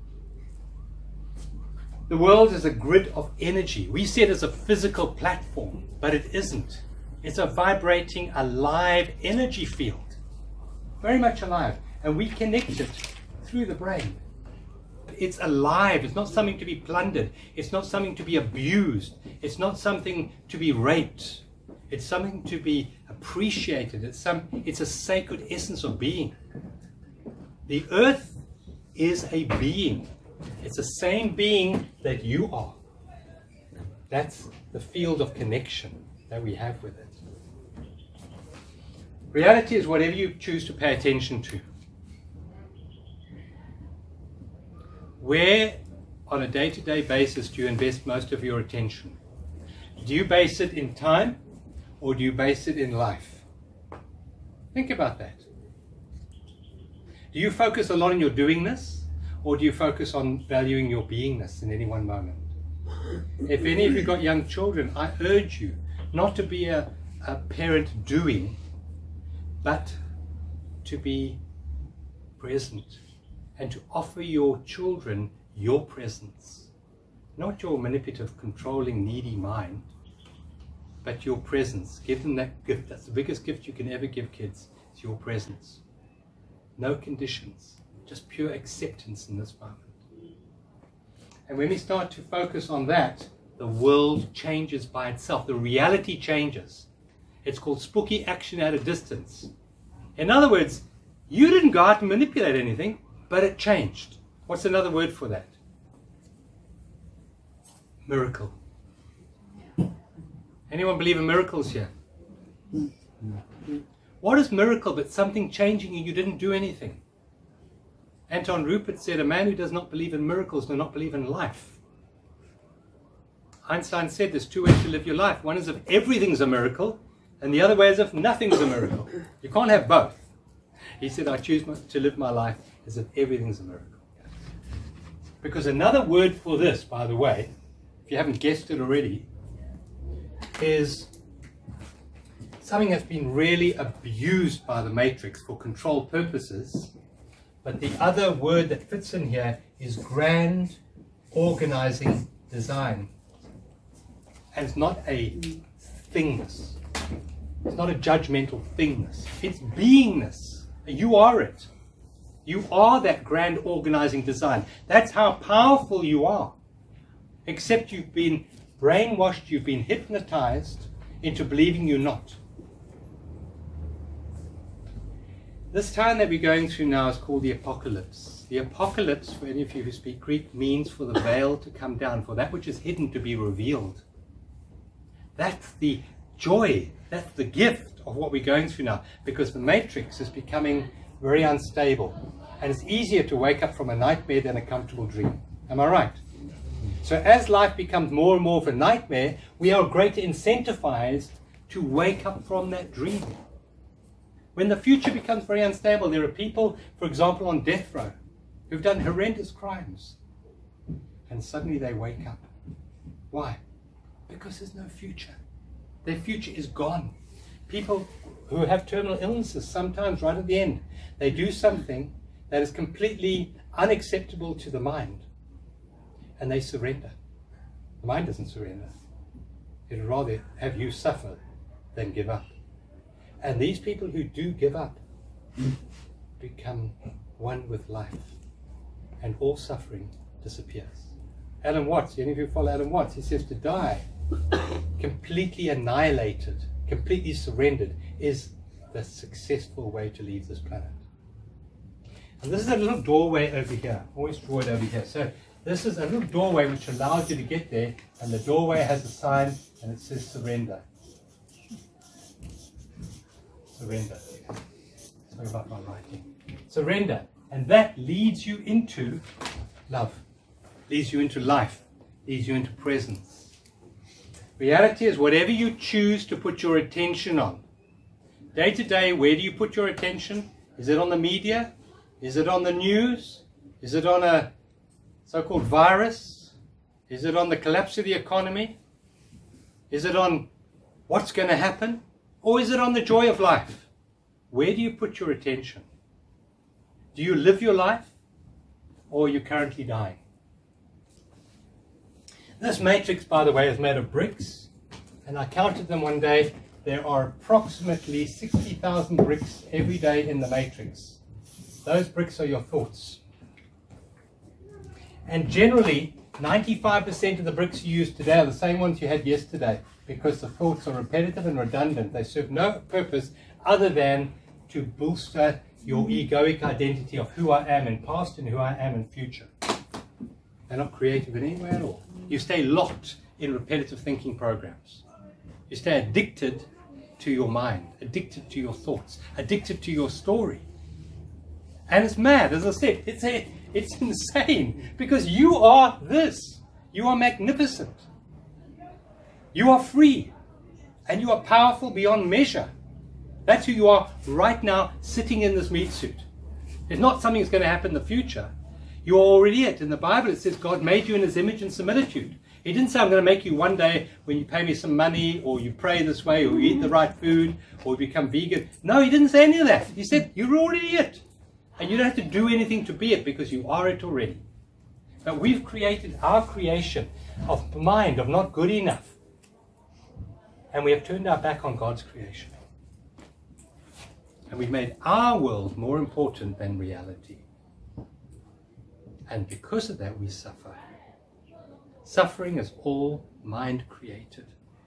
The world is a grid of energy. We see it as a physical platform, but it isn't. It's a vibrating, alive energy field. Very much alive. And we connect it through the brain. It's alive. It's not something to be plundered. It's not something to be abused. It's not something to be raped. It's something to be appreciated. It's a sacred essence of being. The earth is a being. It's the same being that you are. That's the field of connection that we have with it. Reality is whatever you choose to pay attention to. Where, on a day-to-day basis, do you invest most of your attention? Do you base it in time, or do you base it in life? Think about that. Do you focus a lot on your doingness, or do you focus on valuing your beingness in any one moment? If any of you got young children, I urge you not to be a parent doing, but to be present and to offer your children your presence. Not your manipulative, controlling, needy mind, but your presence. Give them that gift. That's the biggest gift you can ever give kids. It's your presence. No conditions, just pure acceptance in this moment. And when we start to focus on that, the world changes by itself. The reality changes. It's called spooky action at a distance. In other words, you didn't go out and manipulate anything, but it changed. What's another word for that? Miracle. Anyone believe in miracles here? What is miracle but something changing and you didn't do anything? Anton Rupert said, a man who does not believe in miracles does not believe in life. Einstein said there's two ways to live your life. One is if everything's a miracle, and the other way is if nothing's a miracle. You can't have both. He said, I choose to live my life as if everything's a miracle. Because another word for this, by the way, if you haven't guessed it already, is something that's been really abused by the matrix for control purposes. But the other word that fits in here is grand organizing design. And it's not a thingness. It's not a judgmental thingness. It's beingness. You are it. You are that grand organizing design. That's how powerful you are. Except you've been brainwashed, you've been hypnotized into believing you're not. This time that we're going through now is called the apocalypse. The apocalypse, for any of you who speak Greek, means for the veil to come down, for that which is hidden to be revealed. That's the joy, that's the gift of what we're going through now, because the matrix is becoming very unstable. And it's easier to wake up from a nightmare than a comfortable dream. Am I right? So as life becomes more and more of a nightmare, we are greater incentivized to wake up from that dream. When the future becomes very unstable, there are people, for example, on death row, who've done horrendous crimes. And suddenly they wake up. Why? Because there's no future. Their future is gone. People who have terminal illnesses, sometimes right at the end, they do something that is completely unacceptable to the mind. And they surrender. The mind doesn't surrender. It would rather have you suffer than give up. And these people who do give up become one with life. And all suffering disappears. Alan Watts, any of you follow Alan Watts? He says to die completely annihilated, completely surrendered, is the successful way to leave this planet. And this is a little doorway over here. Always draw it over here. So this is a little doorway which allows you to get there, and the doorway has a sign and it says surrender. Surrender. Sorry about my writing. Surrender. And that leads you into love, leads you into life, leads you into presence. Reality is whatever you choose to put your attention on. Day to day, where do you put your attention? Is it on the media? Is it on the news? Is it on a so-called virus? Is it on the collapse of the economy? Is it on what's going to happen? Or is it on the joy of life? Where do you put your attention? Do you live your life? Or are you currently dying? This matrix, by the way, is made of bricks. And I counted them one day. There are approximately 60,000 bricks every day in the matrix. Those bricks are your thoughts. And generally, 95% of the bricks you use today are the same ones you had yesterday, because the thoughts are repetitive and redundant. They serve no purpose other than to bolster your egoic identity of who I am in past and who I am in future. They're not creative in any way at all. You stay locked in repetitive thinking programs. You stay addicted to your mind, addicted to your thoughts, addicted to your story. And it's mad, as I said, it's insane, because you are this. You are magnificent. You are free. And you are powerful beyond measure. That's who you are right now, sitting in this meat suit. It's not something that's going to happen in the future. You are already it. In the Bible it says God made you in His image and similitude. He didn't say I'm going to make you one day when you pay me some money, or you pray this way, or you eat the right food, or you become vegan. No, He didn't say any of that. He said you're already it. And you don't have to do anything to be it, because you are it already. But we've created our creation of mind, of not good enough. And we have turned our back on God's creation. And we've made our world more important than reality. And because of that, we suffer. Suffering is all mind created.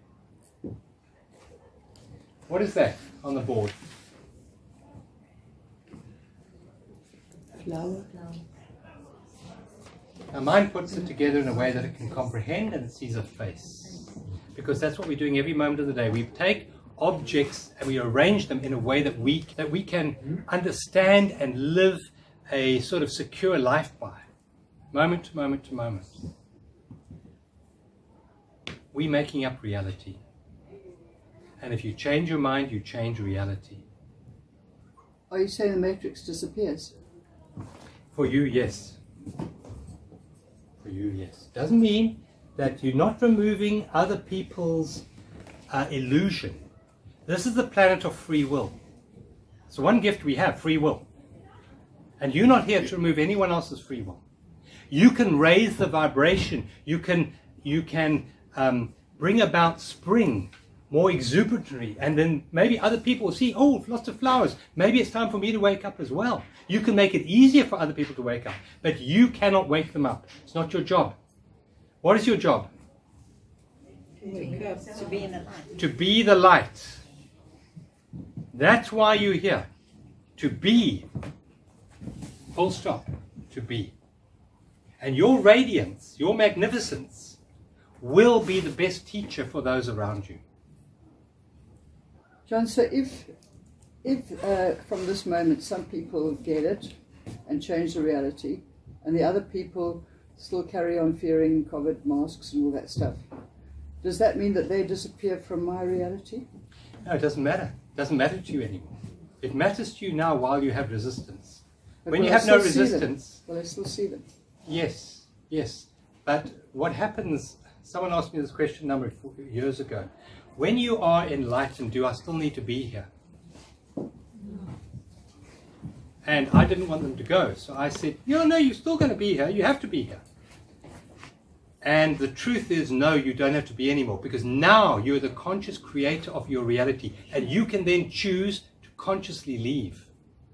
What is that on the board? Flower. Our mind puts it together in a way that it can comprehend, and it sees a face. Because that's what we're doing every moment of the day. We take objects and we arrange them in a way that we can understand and live a sort of secure life by. Moment to moment to moment. We're making up reality. And if you change your mind, you change reality. Are you saying the matrix disappears? For you, yes. For you, yes. Doesn't mean that you're not removing other people's illusion. This is the planet of free will. So one gift we have, free will. And you're not here to remove anyone else's free will. You can raise the vibration. You can bring about spring more exuberantly, and then maybe other people will see, oh, lots of flowers. Maybe it's time for me to wake up as well. You can make it easier for other people to wake up, but you cannot wake them up. It's not your job. What is your job? To be in the light. To be the light. That's why you're here. To be. Full stop. To be. And your radiance, your magnificence, will be the best teacher for those around you. John, so if from this moment some people get it and change the reality, and the other people still carry on fearing COVID masks and all that stuff, does that mean that they disappear from my reality? No, it doesn't matter. It doesn't matter to you anymore. It matters to you now while you have resistance. But when will you I have no still see them? resistance... Will I still see them? Yes, yes. But what happens... Someone asked me this question a number of years ago. When you are enlightened, do I still need to be here? And I didn't want them to go. So I said, no, you're still going to be here. You have to be here. And the truth is, no, you don't have to be anymore. Because now you're the conscious creator of your reality. And you can then choose to consciously leave.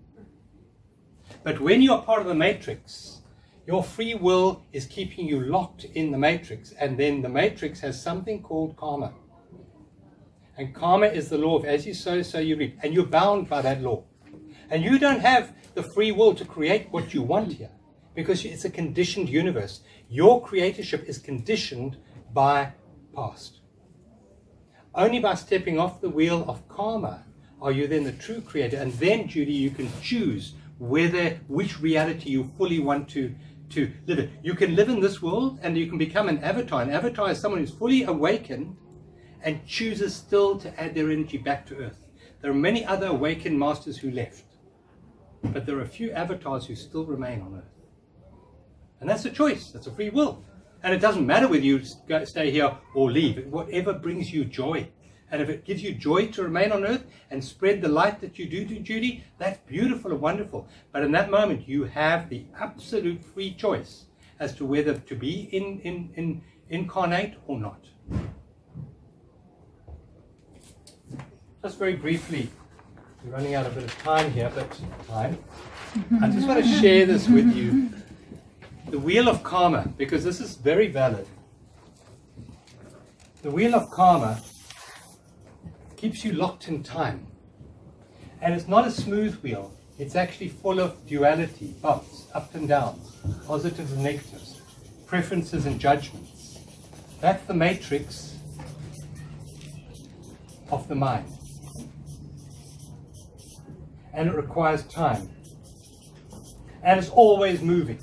But when you're part of the matrix, your free will is keeping you locked in the matrix. And then the matrix has something called karma. And karma is the law of as you sow, so you reap. And you're bound by that law. And you don't have the free will to create what you want here. Because it's a conditioned universe. Your creatorship is conditioned by past. Only by stepping off the wheel of karma are you then the true creator. And then, Judy, you can choose which reality you fully want to live in. You can live in this world and you can become an avatar. An avatar is someone who's fully awakened and chooses still to add their energy back to earth. There are many other awakened masters who left. But there are a few avatars who still remain on earth. And that's a choice. That's a free will. And it doesn't matter whether you stay here or leave. Whatever brings you joy. And if it gives you joy to remain on earth and spread the light that you do, Judy, that's beautiful and wonderful. But in that moment, you have the absolute free choice as to whether to be incarnate or not. Just very briefly, we're running out a bit of time here, but time. I just want to share this with you. The wheel of karma, because this is very valid. The wheel of karma keeps you locked in time. And it's not a smooth wheel. It's actually full of duality, bumps, up and down, positives and negatives, preferences and judgments. That's the matrix of the mind. And it requires time. And it's always moving,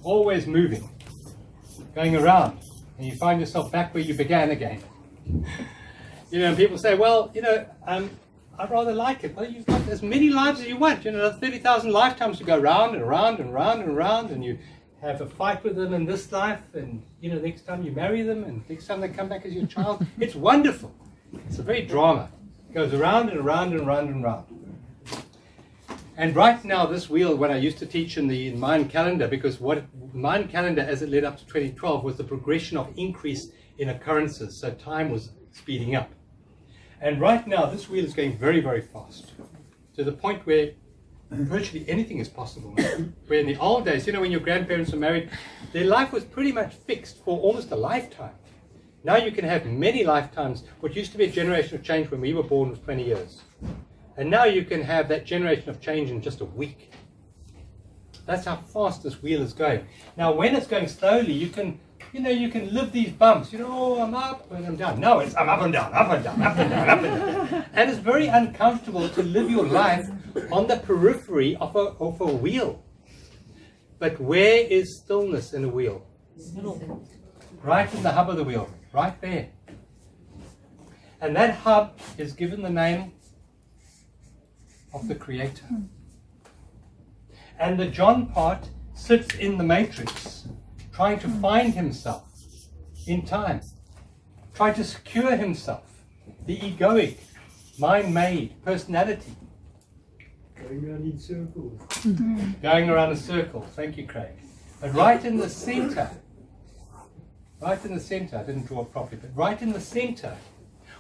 going around. And you find yourself back where you began again. And people say, well, I'd rather like it. Well, you've got as many lives as you want. 30,000 lifetimes to go round and round and round and round, and you have a fight with them in this life, and next time you marry them, and next time they come back as your child. It's wonderful. It's a very drama. It goes around and around and round and round. And right now, this wheel, when I used to teach in the Mayan calendar, because what Mayan calendar, as it led up to 2012, was the progression of increase in occurrences. So time was speeding up. And right now, this wheel is going very, very fast, to the point where virtually anything is possible now. Where in the old days, when your grandparents were married, their life was pretty much fixed for almost a lifetime. Now you can have many lifetimes. What used to be a generation of change when we were born was 20 years. And now you can have that generation of change in just a week. That's how fast this wheel is going. Now, when it's going slowly, you can live these bumps. I'm up and I'm down. No, it's I'm up and down, up and down, up and down, up and down. And it's very uncomfortable to live your life on the periphery of a wheel. But where is stillness in a wheel? Right in the hub of the wheel, right there. And that hub is given the name of the Creator. And the John part sits in the matrix, trying to find himself in time, trying to secure himself, the egoic, mind-made personality. Going around in circles. Going around in circles, thank you, Craig. But right in the center, I didn't draw it properly, but right in the center,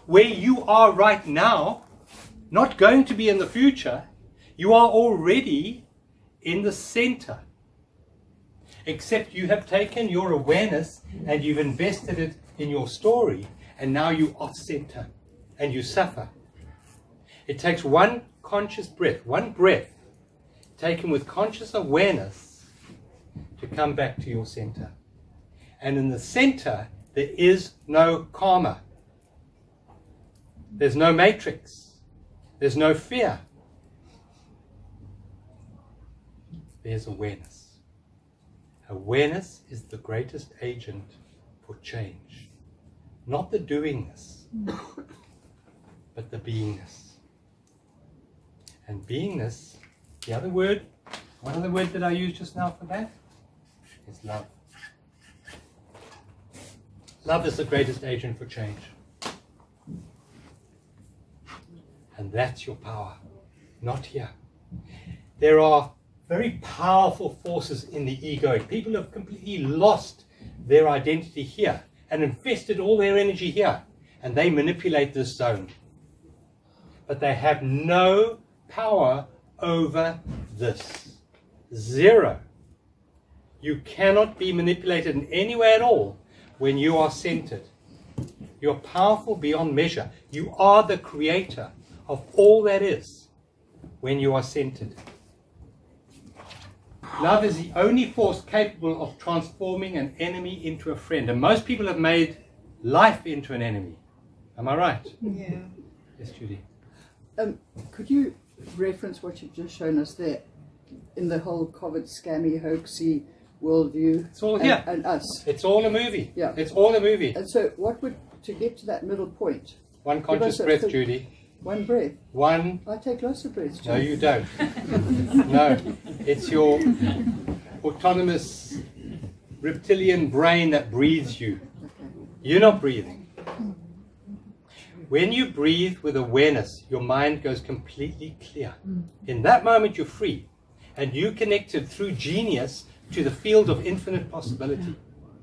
where you are right now, not going to be in the future. You are already in the center. Except you have taken your awareness and you've invested it in your story, and now you off center and you suffer. It takes one conscious breath, one breath taken with conscious awareness to come back to your center. And in the center, there is no karma. There's no matrix. There's no fear. There's awareness. Awareness is the greatest agent for change. Not the doingness, but the beingness. And beingness, the other word, one other word that I used just now for that, is love. Love is the greatest agent for change. And that's your power, not here. There are very powerful forces in the egoic. People have completely lost their identity here and invested all their energy here. And they manipulate this zone. But they have no power over this. Zero. You cannot be manipulated in any way at all when you are centered. You're powerful beyond measure. You are the creator of all that is when you are centered. Love is the only force capable of transforming an enemy into a friend. And most people have made life into an enemy. Am I right? Yeah. Yes, Judy. Could you reference what you've just shown us there in the whole COVID scammy, hoaxy worldview? It's all here. And us. It's all a movie. Yeah. It's all a movie. And so what would, to get to that middle point? One conscious breath, Judy. One breath. One. I take lots of breaths. No, you don't. No. It's your autonomous reptilian brain that breathes you. Okay. You're not breathing. When you breathe with awareness, your mind goes completely clear. In that moment, you're free. And you connected through genius to the field of infinite possibility.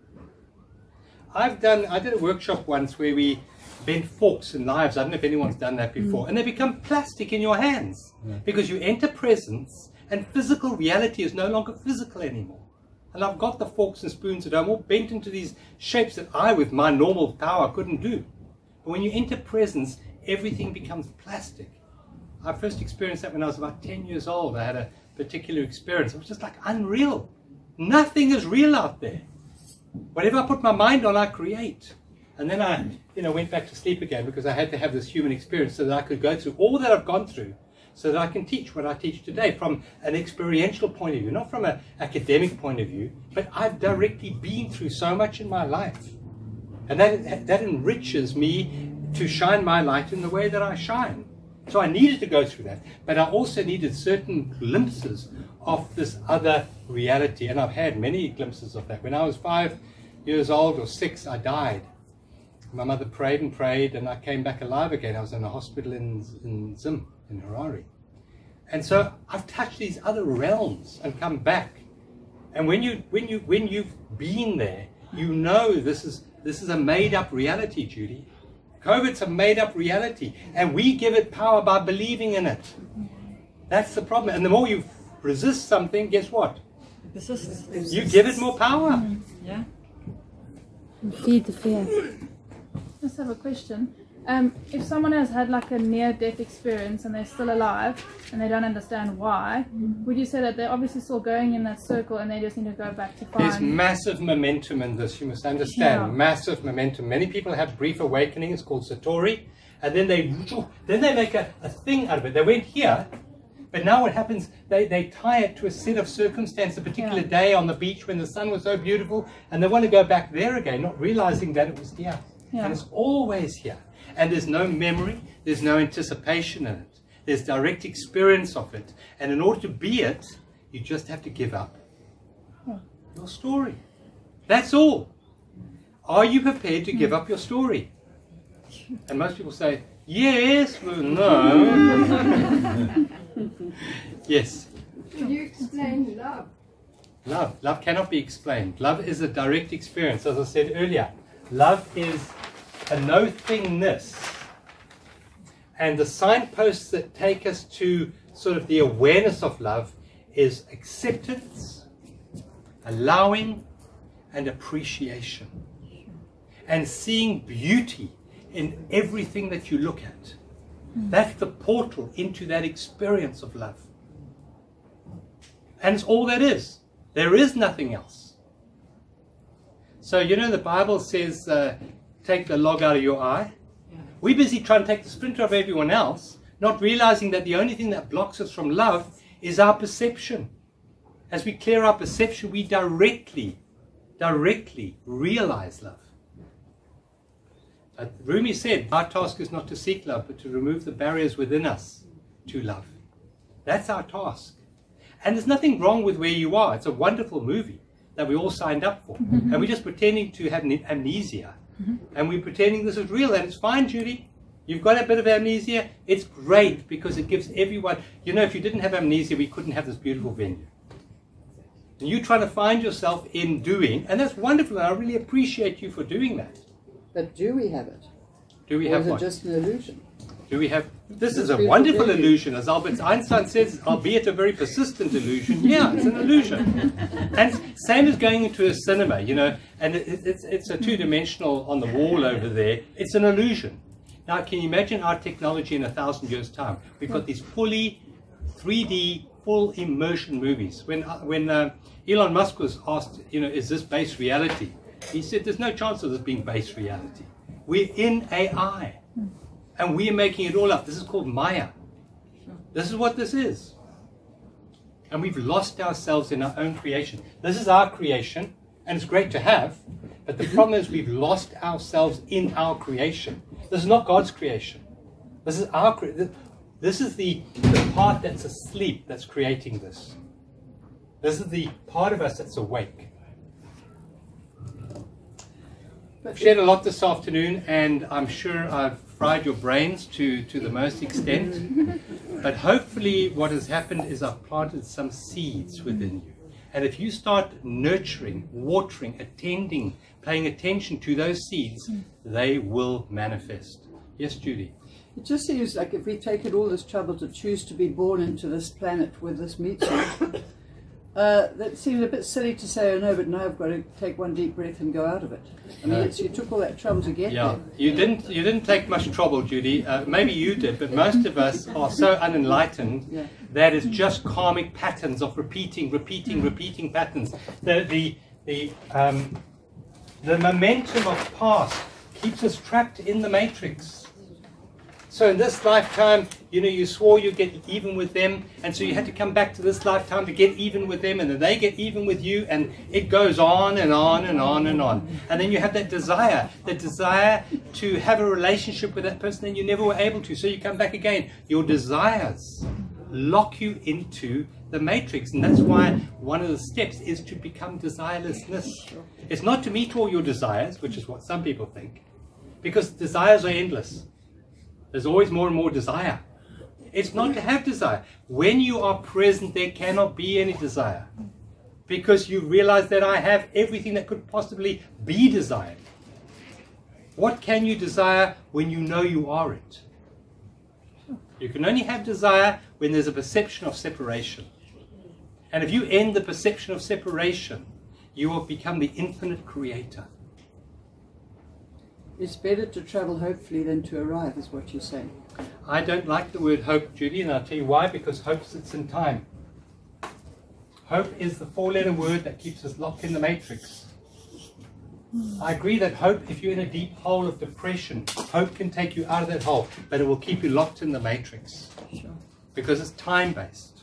I did a workshop once where we bent forks and knives. I don't know if anyone's done that before. And they become plastic in your hands. Because you enter presence and physical reality is no longer physical anymore. And I've got the forks and spoons that are all bent into these shapes that I, with my normal power, couldn't do. But when you enter presence, everything becomes plastic. I first experienced that when I was about 10 years old. I had a particular experience. It was just like unreal. Nothing is real out there. Whatever I put my mind on, I create. And then I, went back to sleep again because I had to have this human experience so that I could go through all that I've gone through so that I can teach what I teach today from an experiential point of view, not from an academic point of view, but I've directly been through so much in my life. And that enriches me to shine my light in the way that I shine. So I needed to go through that. But I also needed certain glimpses of this other reality. And I've had many glimpses of that. When I was 5 years old or 6, I died. My mother prayed and prayed, and I came back alive again. I was in a hospital in Zim, in Harare. And so I've touched these other realms and come back. And when you've been there, you know this is a made-up reality, Judy. COVID's a made-up reality, and we give it power by believing in it. That's the problem. And the more you resist something, guess what? You give it more power. Yeah. Feed the fear. I just have a question. If someone has had like a near-death experience and they're still alive and they don't understand why, would you say that they're obviously still going in that circle and they just need to go back to find... There's massive momentum in this, you must understand. Yeah. Massive momentum. Many people have brief awakening, it's called Satori, and then they make a thing out of it. They went here, but now what happens, they tie it to a set of circumstance, a particular day on the beach when the sun was so beautiful, and they want to go back there again, not realizing that it was here. Yeah. And it's always here. And there's no memory, there's no anticipation in it. There's direct experience of it. And in order to be it, you just have to give up your story. That's all. Are you prepared to give up your story? And most people say, yes, well, no. Yes. Could you explain love? Love cannot be explained. Love is a direct experience. As I said earlier, love is a no-thingness And the signposts that take us to sort of the awareness of love is acceptance, allowing, and appreciation. And seeing beauty in everything that you look at. That's the portal into that experience of love. And it's all that is. There is nothing else. So, you know, the Bible says, take the log out of your eye. We're busy trying to take the splinter of everyone else, not realizing that the only thing that blocks us from love is our perception. As we clear our perception, we directly realize love. But Rumi said, our task is not to seek love, but to remove the barriers within us to love. That's our task. And there's nothing wrong with where you are. It's a wonderful movie that we all signed up for. And we're just pretending to have amnesia. And we're pretending this is real, and it's fine, Judy. You've got a bit of amnesia. It's great because it gives everyone, you know, if you didn't have amnesia, we couldn't have this beautiful venue. And you're trying to find yourself in doing, and that's wonderful, and I really appreciate you for doing that. But do we have it? Do we Or have is it one? just an illusion? Do we have? This is This a beautiful wonderful venue. illusion, as Albert Einstein says, albeit a very persistent illusion. Yeah, it's an illusion. And same as going into a cinema, you know, and it's a two-dimensional on the wall over there. It's an illusion. Now, can you imagine our technology in 1,000 years' time? We've got these fully 3D, full immersion movies. When Elon Musk was asked, you know, is this base reality? He said, there's no chance of this being base reality. We're in AI. And we are making it all up. This is called Maya. This is what this is. And we've lost ourselves in our own creation. This is our creation, and it's great to have, but the problem is we've lost ourselves in our creation. This is not God's creation. This is our creation. This is the part that's asleep that's creating this. This is the part of us that's awake. I've shared a lot this afternoon, and I'm sure I've fried your brains to the most extent. But hopefully what has happened is I've planted some seeds within you. And if you start nurturing, watering, attending, paying attention to those seeds, they will manifest. Yes, Judy? It just seems like if we've taken all this trouble to choose to be born into this planet where this meets us, that seems a bit silly to say, oh no, but now I've got to take one deep breath and go out of it. I mean, you took all that trouble to get there. You didn't take much trouble, Judy. Maybe you did, but most of us are so unenlightened that it's just karmic patterns of repeating patterns. The momentum of past keeps us trapped in the matrix. So in this lifetime, you know, you swore you'd get even with them, and so you had to come back to this lifetime to get even with them, and then they get even with you, and it goes on and on and on and on. And then you have that desire to have a relationship with that person, and you never were able to, so you come back again. Your desires lock you into the matrix, and that's why one of the steps is to become desirelessness. It's not to meet all your desires, which is what some people think, because desires are endless. There's always more and more desire. It's not to have desire. When you are present, there cannot be any desire, because you realize that I have everything that could possibly be desired. What can you desire when you know you are it? You can only have desire when there's a perception of separation. And if you end the perception of separation, you will become the infinite creator. It's better to travel hopefully than to arrive, is what you're saying. I don't like the word hope, Judy, and I'll tell you why, because hope sits in time. Hope is the four-letter word that keeps us locked in the matrix. I agree that hope, if you're in a deep hole of depression, hope can take you out of that hole, but it will keep you locked in the matrix. Sure. Because it's time-based.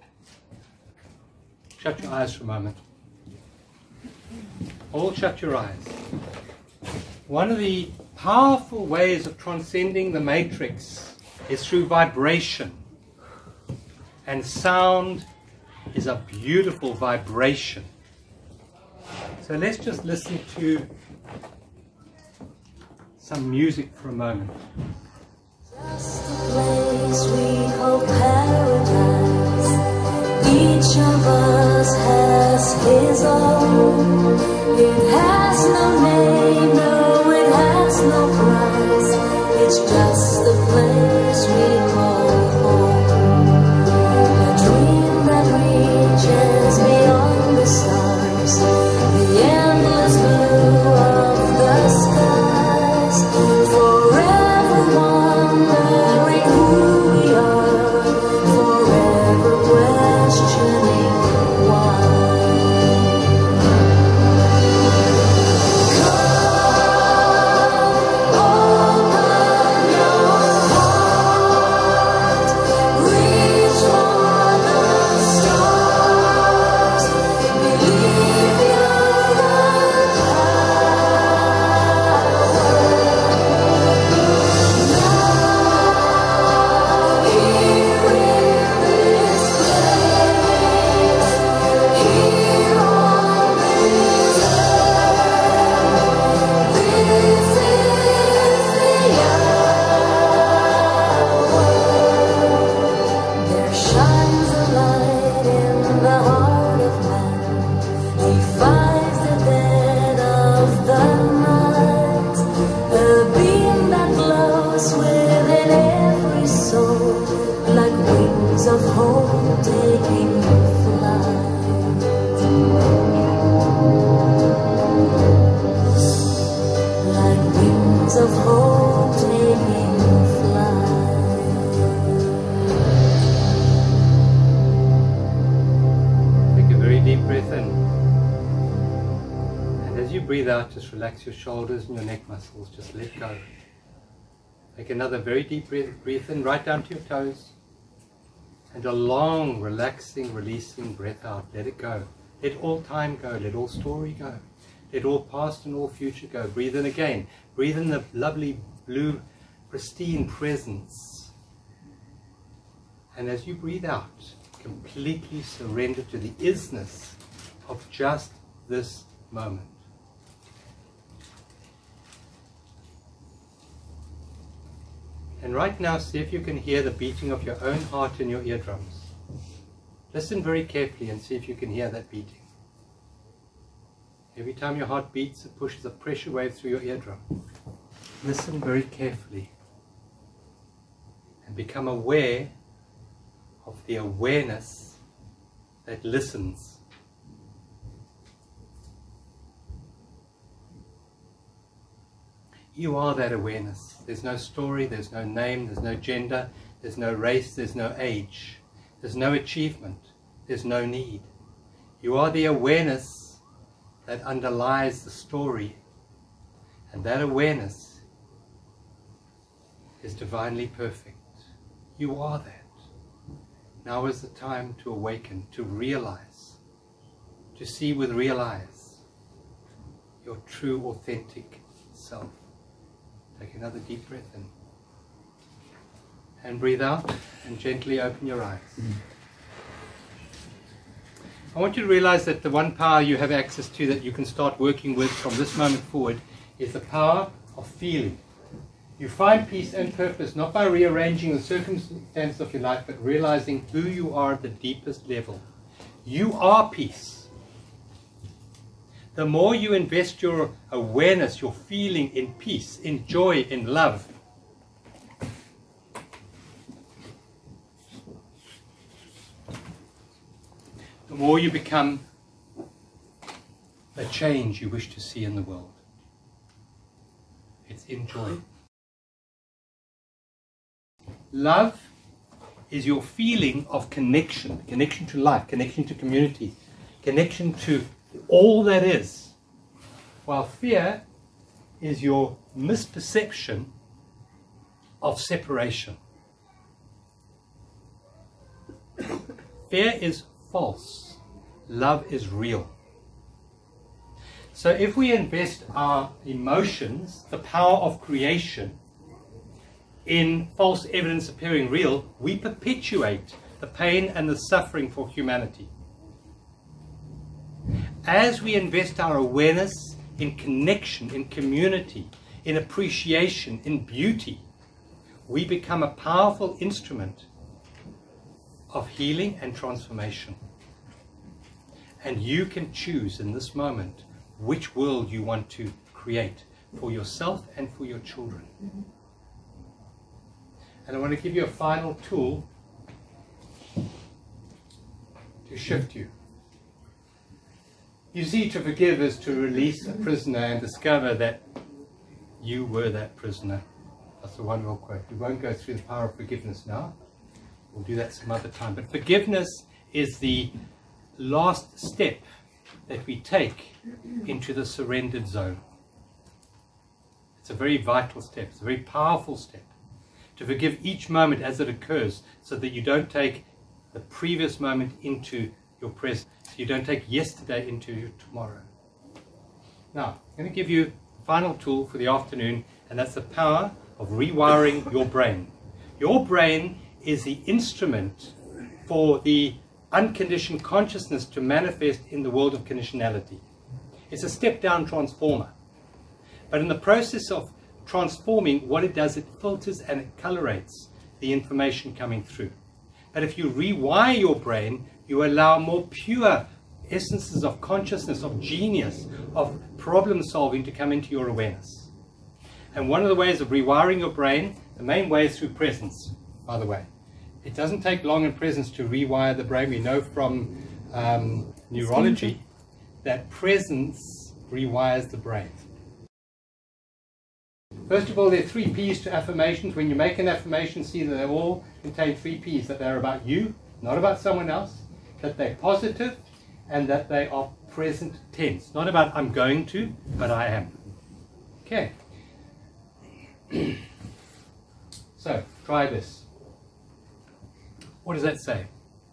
Shut your eyes for a moment. All shut your eyes. One of the powerful ways of transcending the matrix is through vibration. And sound is a beautiful vibration. So let's just listen to some music for a moment. Just a place we call paradise. Each of us has his own. It has no name, no, it has no price. It's just a place breathe out, just relax your shoulders and your neck muscles. Just let go. Take another very deep breath in, right down to your toes. And a long, relaxing, releasing breath out. Let it go. Let all time go. Let all story go. Let all past and all future go. Breathe in again. Breathe in the lovely, blue, pristine presence. And as you breathe out, completely surrender to the isness of just this moment. And right now, see if you can hear the beating of your own heart in your eardrums. Listen very carefully and see if you can hear that beating. Every time your heart beats, it pushes a pressure wave through your eardrum. Listen very carefully and become aware of the awareness that listens. You are that awareness. There's no story, there's no name, there's no gender, there's no race, there's no age, there's no achievement, there's no need. You are the awareness that underlies the story, and that awareness is divinely perfect. You are that. Now is the time to awaken, to realize, to see with real eyes your true, authentic self. Take another deep breath in. And breathe out and gently open your eyes. I want you to realize that the one power you have access to that you can start working with from this moment forward is the power of feeling. You find peace and purpose not by rearranging the circumstances of your life, but realizing who you are at the deepest level. You are peace. The more you invest your awareness, your feeling in peace, in joy, in love, the more you become the change you wish to see in the world. It's in joy. Love is your feeling of connection, connection to life, connection to community, connection to all that is, while fear is your misperception of separation. Fear is false. Love is real. So if we invest our emotions, the power of creation, in false evidence appearing real, we perpetuate the pain and the suffering for humanity. As we invest our awareness in connection, in community, in appreciation, in beauty, we become a powerful instrument of healing and transformation. And you can choose in this moment which world you want to create for yourself and for your children. And I want to give you a final tool to shift you. You see, to forgive is to release a prisoner and discover that you were that prisoner. That's a wonderful quote. We won't go through the power of forgiveness now. We'll do that some other time. But forgiveness is the last step that we take into the surrendered zone. It's a very vital step. It's a very powerful step. To forgive each moment as it occurs, so that you don't take the previous moment into your present. So you don't take yesterday into your tomorrow. Now, I'm going to give you the final tool for the afternoon, and that's the power of rewiring your brain. Your brain is the instrument for the unconditioned consciousness to manifest in the world of conditionality. It's a step-down transformer. But in the process of transforming, what it does, it filters and it colorates the information coming through. But if you rewire your brain, you allow more pure essences of consciousness, of genius, of problem solving to come into your awareness. And one of the ways of rewiring your brain, the main way is through presence, by the way. It doesn't take long in presence to rewire the brain. We know from neurology that presence rewires the brain. First of all, there are 3 P's to affirmations. When you make an affirmation, see that they all contain 3 P's, that they're about you, not about someone else, that they're positive, and that they are present tense. Not about I'm going to, but I am. Okay. So, try this. What does that say?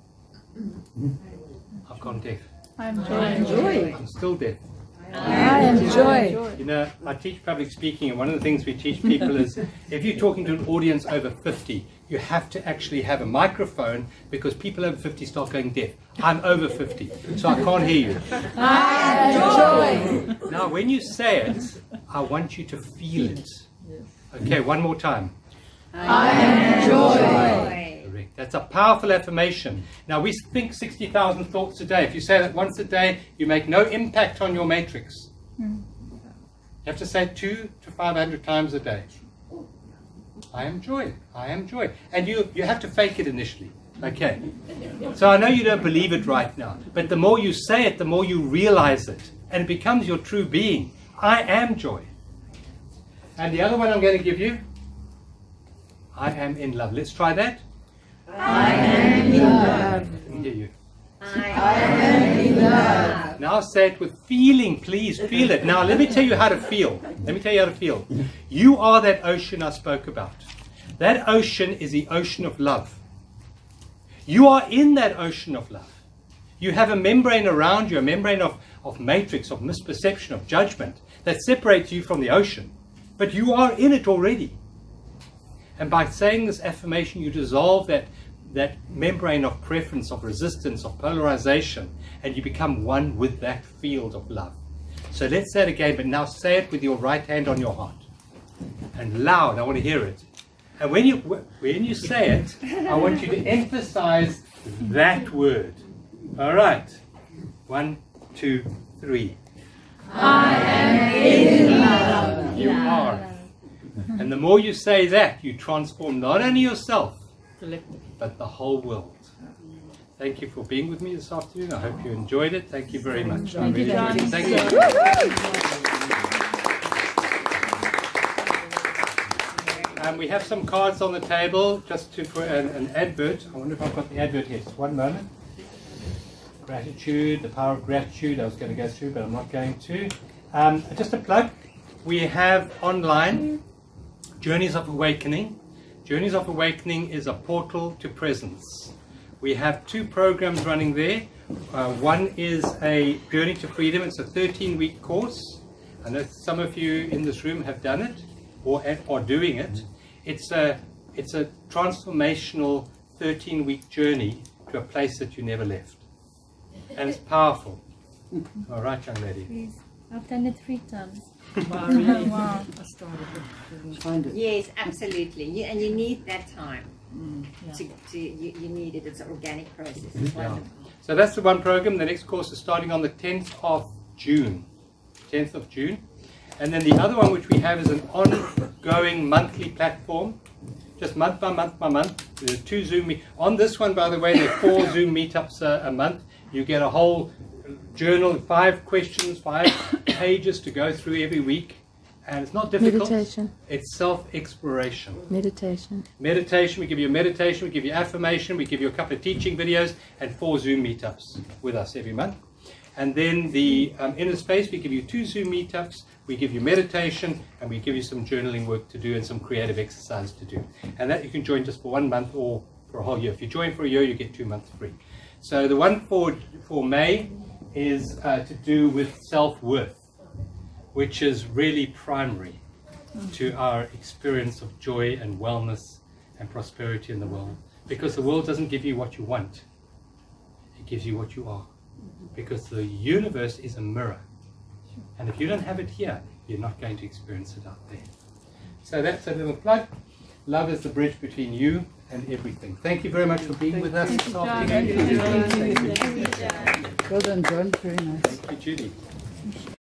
I've gone deaf. I am joy. I'm still deaf. I am joy. You know, I teach public speaking, and one of the things we teach people is if you're talking to an audience over 50, you have to actually have a microphone, because people over 50 start going deaf. I'm over 50, so I can't hear you. I am joy. Now, when you say it, I want you to feel it. Okay, one more time. I am joy. Correct. That's a powerful affirmation. Now, we think 60,000 thoughts a day. If you say that once a day, you make no impact on your matrix. You have to say it 200 to 500 times a day. I am joy. I am joy. And you have to fake it initially. Okay. So I know you don't believe it right now, but the more you say it, the more you realize it, and it becomes your true being. I am joy. And the other one I'm going to give you, I am in love. Let's try that. I am in love. Let me hear you. I am in love. Now say it with feeling, please. Feel it. Now let me tell you how to feel. Let me tell you how to feel. You are that ocean I spoke about. That ocean is the ocean of love. You are in that ocean of love. You have a membrane around you, a membrane of matrix, of misperception, of judgment that separates you from the ocean. But you are in it already. And by saying this affirmation, you dissolve that membrane of preference, of resistance, of polarization, and you become one with that field of love. So let's say it again, but now say it with your right hand on your heart. And loud, I want to hear it. And when you say it, I want you to emphasize that word. All right. 1, 2, 3. I am in love. You are. And the more you say that, you transform not only yourself, but the whole world. Thank you for being with me this afternoon. I hope you enjoyed it. Thank you very much. Thank you, John. Thank you. We have some cards on the table just for an advert. I wonder if I've got the advert here. Just one moment. Gratitude, the power of gratitude. I was going to go through, but I'm not going to. Just a plug. We have online Journeys of Awakening. Journeys of Awakening is a portal to presence. We have 2 programs running there. One is a Journey to Freedom. It's a 13-week course. I know some of you in this room have done it or are doing it. It's a transformational 13-week journey to a place that you never left. And it's powerful. All right, young lady. Please. I've done it 3 times. Wow. Find it. Yes, absolutely. And you need that time. You need it. It's an organic process. It's wonderful. So that's the one program. The next course is starting on the 10th of June. 10th of June. And then the other one which we have is an ongoing monthly platform. Just month by month by month. There's 2 Zoom meetups. On this one, by the way, there are 4 Zoom meetups a month. You get a whole journal, 5 questions, 5 pages to go through every week. And it's not difficult. Meditation. It's self-exploration. Meditation. Meditation, we give you a meditation, we give you affirmation, we give you a couple of teaching videos, and 4 Zoom meetups with us every month. And then the inner space, we give you 2 Zoom meetups, we give you meditation, and we give you some journaling work to do and some creative exercise to do. And that you can join just for 1 month or for a whole year. If you join for a year, you get 2 months free. So the one for May is to do with self-worth, which is really primary to our experience of joy and wellness and prosperity in the world. Because the world doesn't give you what you want, it gives you what you are. Because the universe is a mirror. And if you don't have it here, you're not going to experience it out there. So that's a little plug. Love is the bridge between you and everything. Thank you very much for being with us this afternoon. Well done, John. Very nice. Thank you, Judy.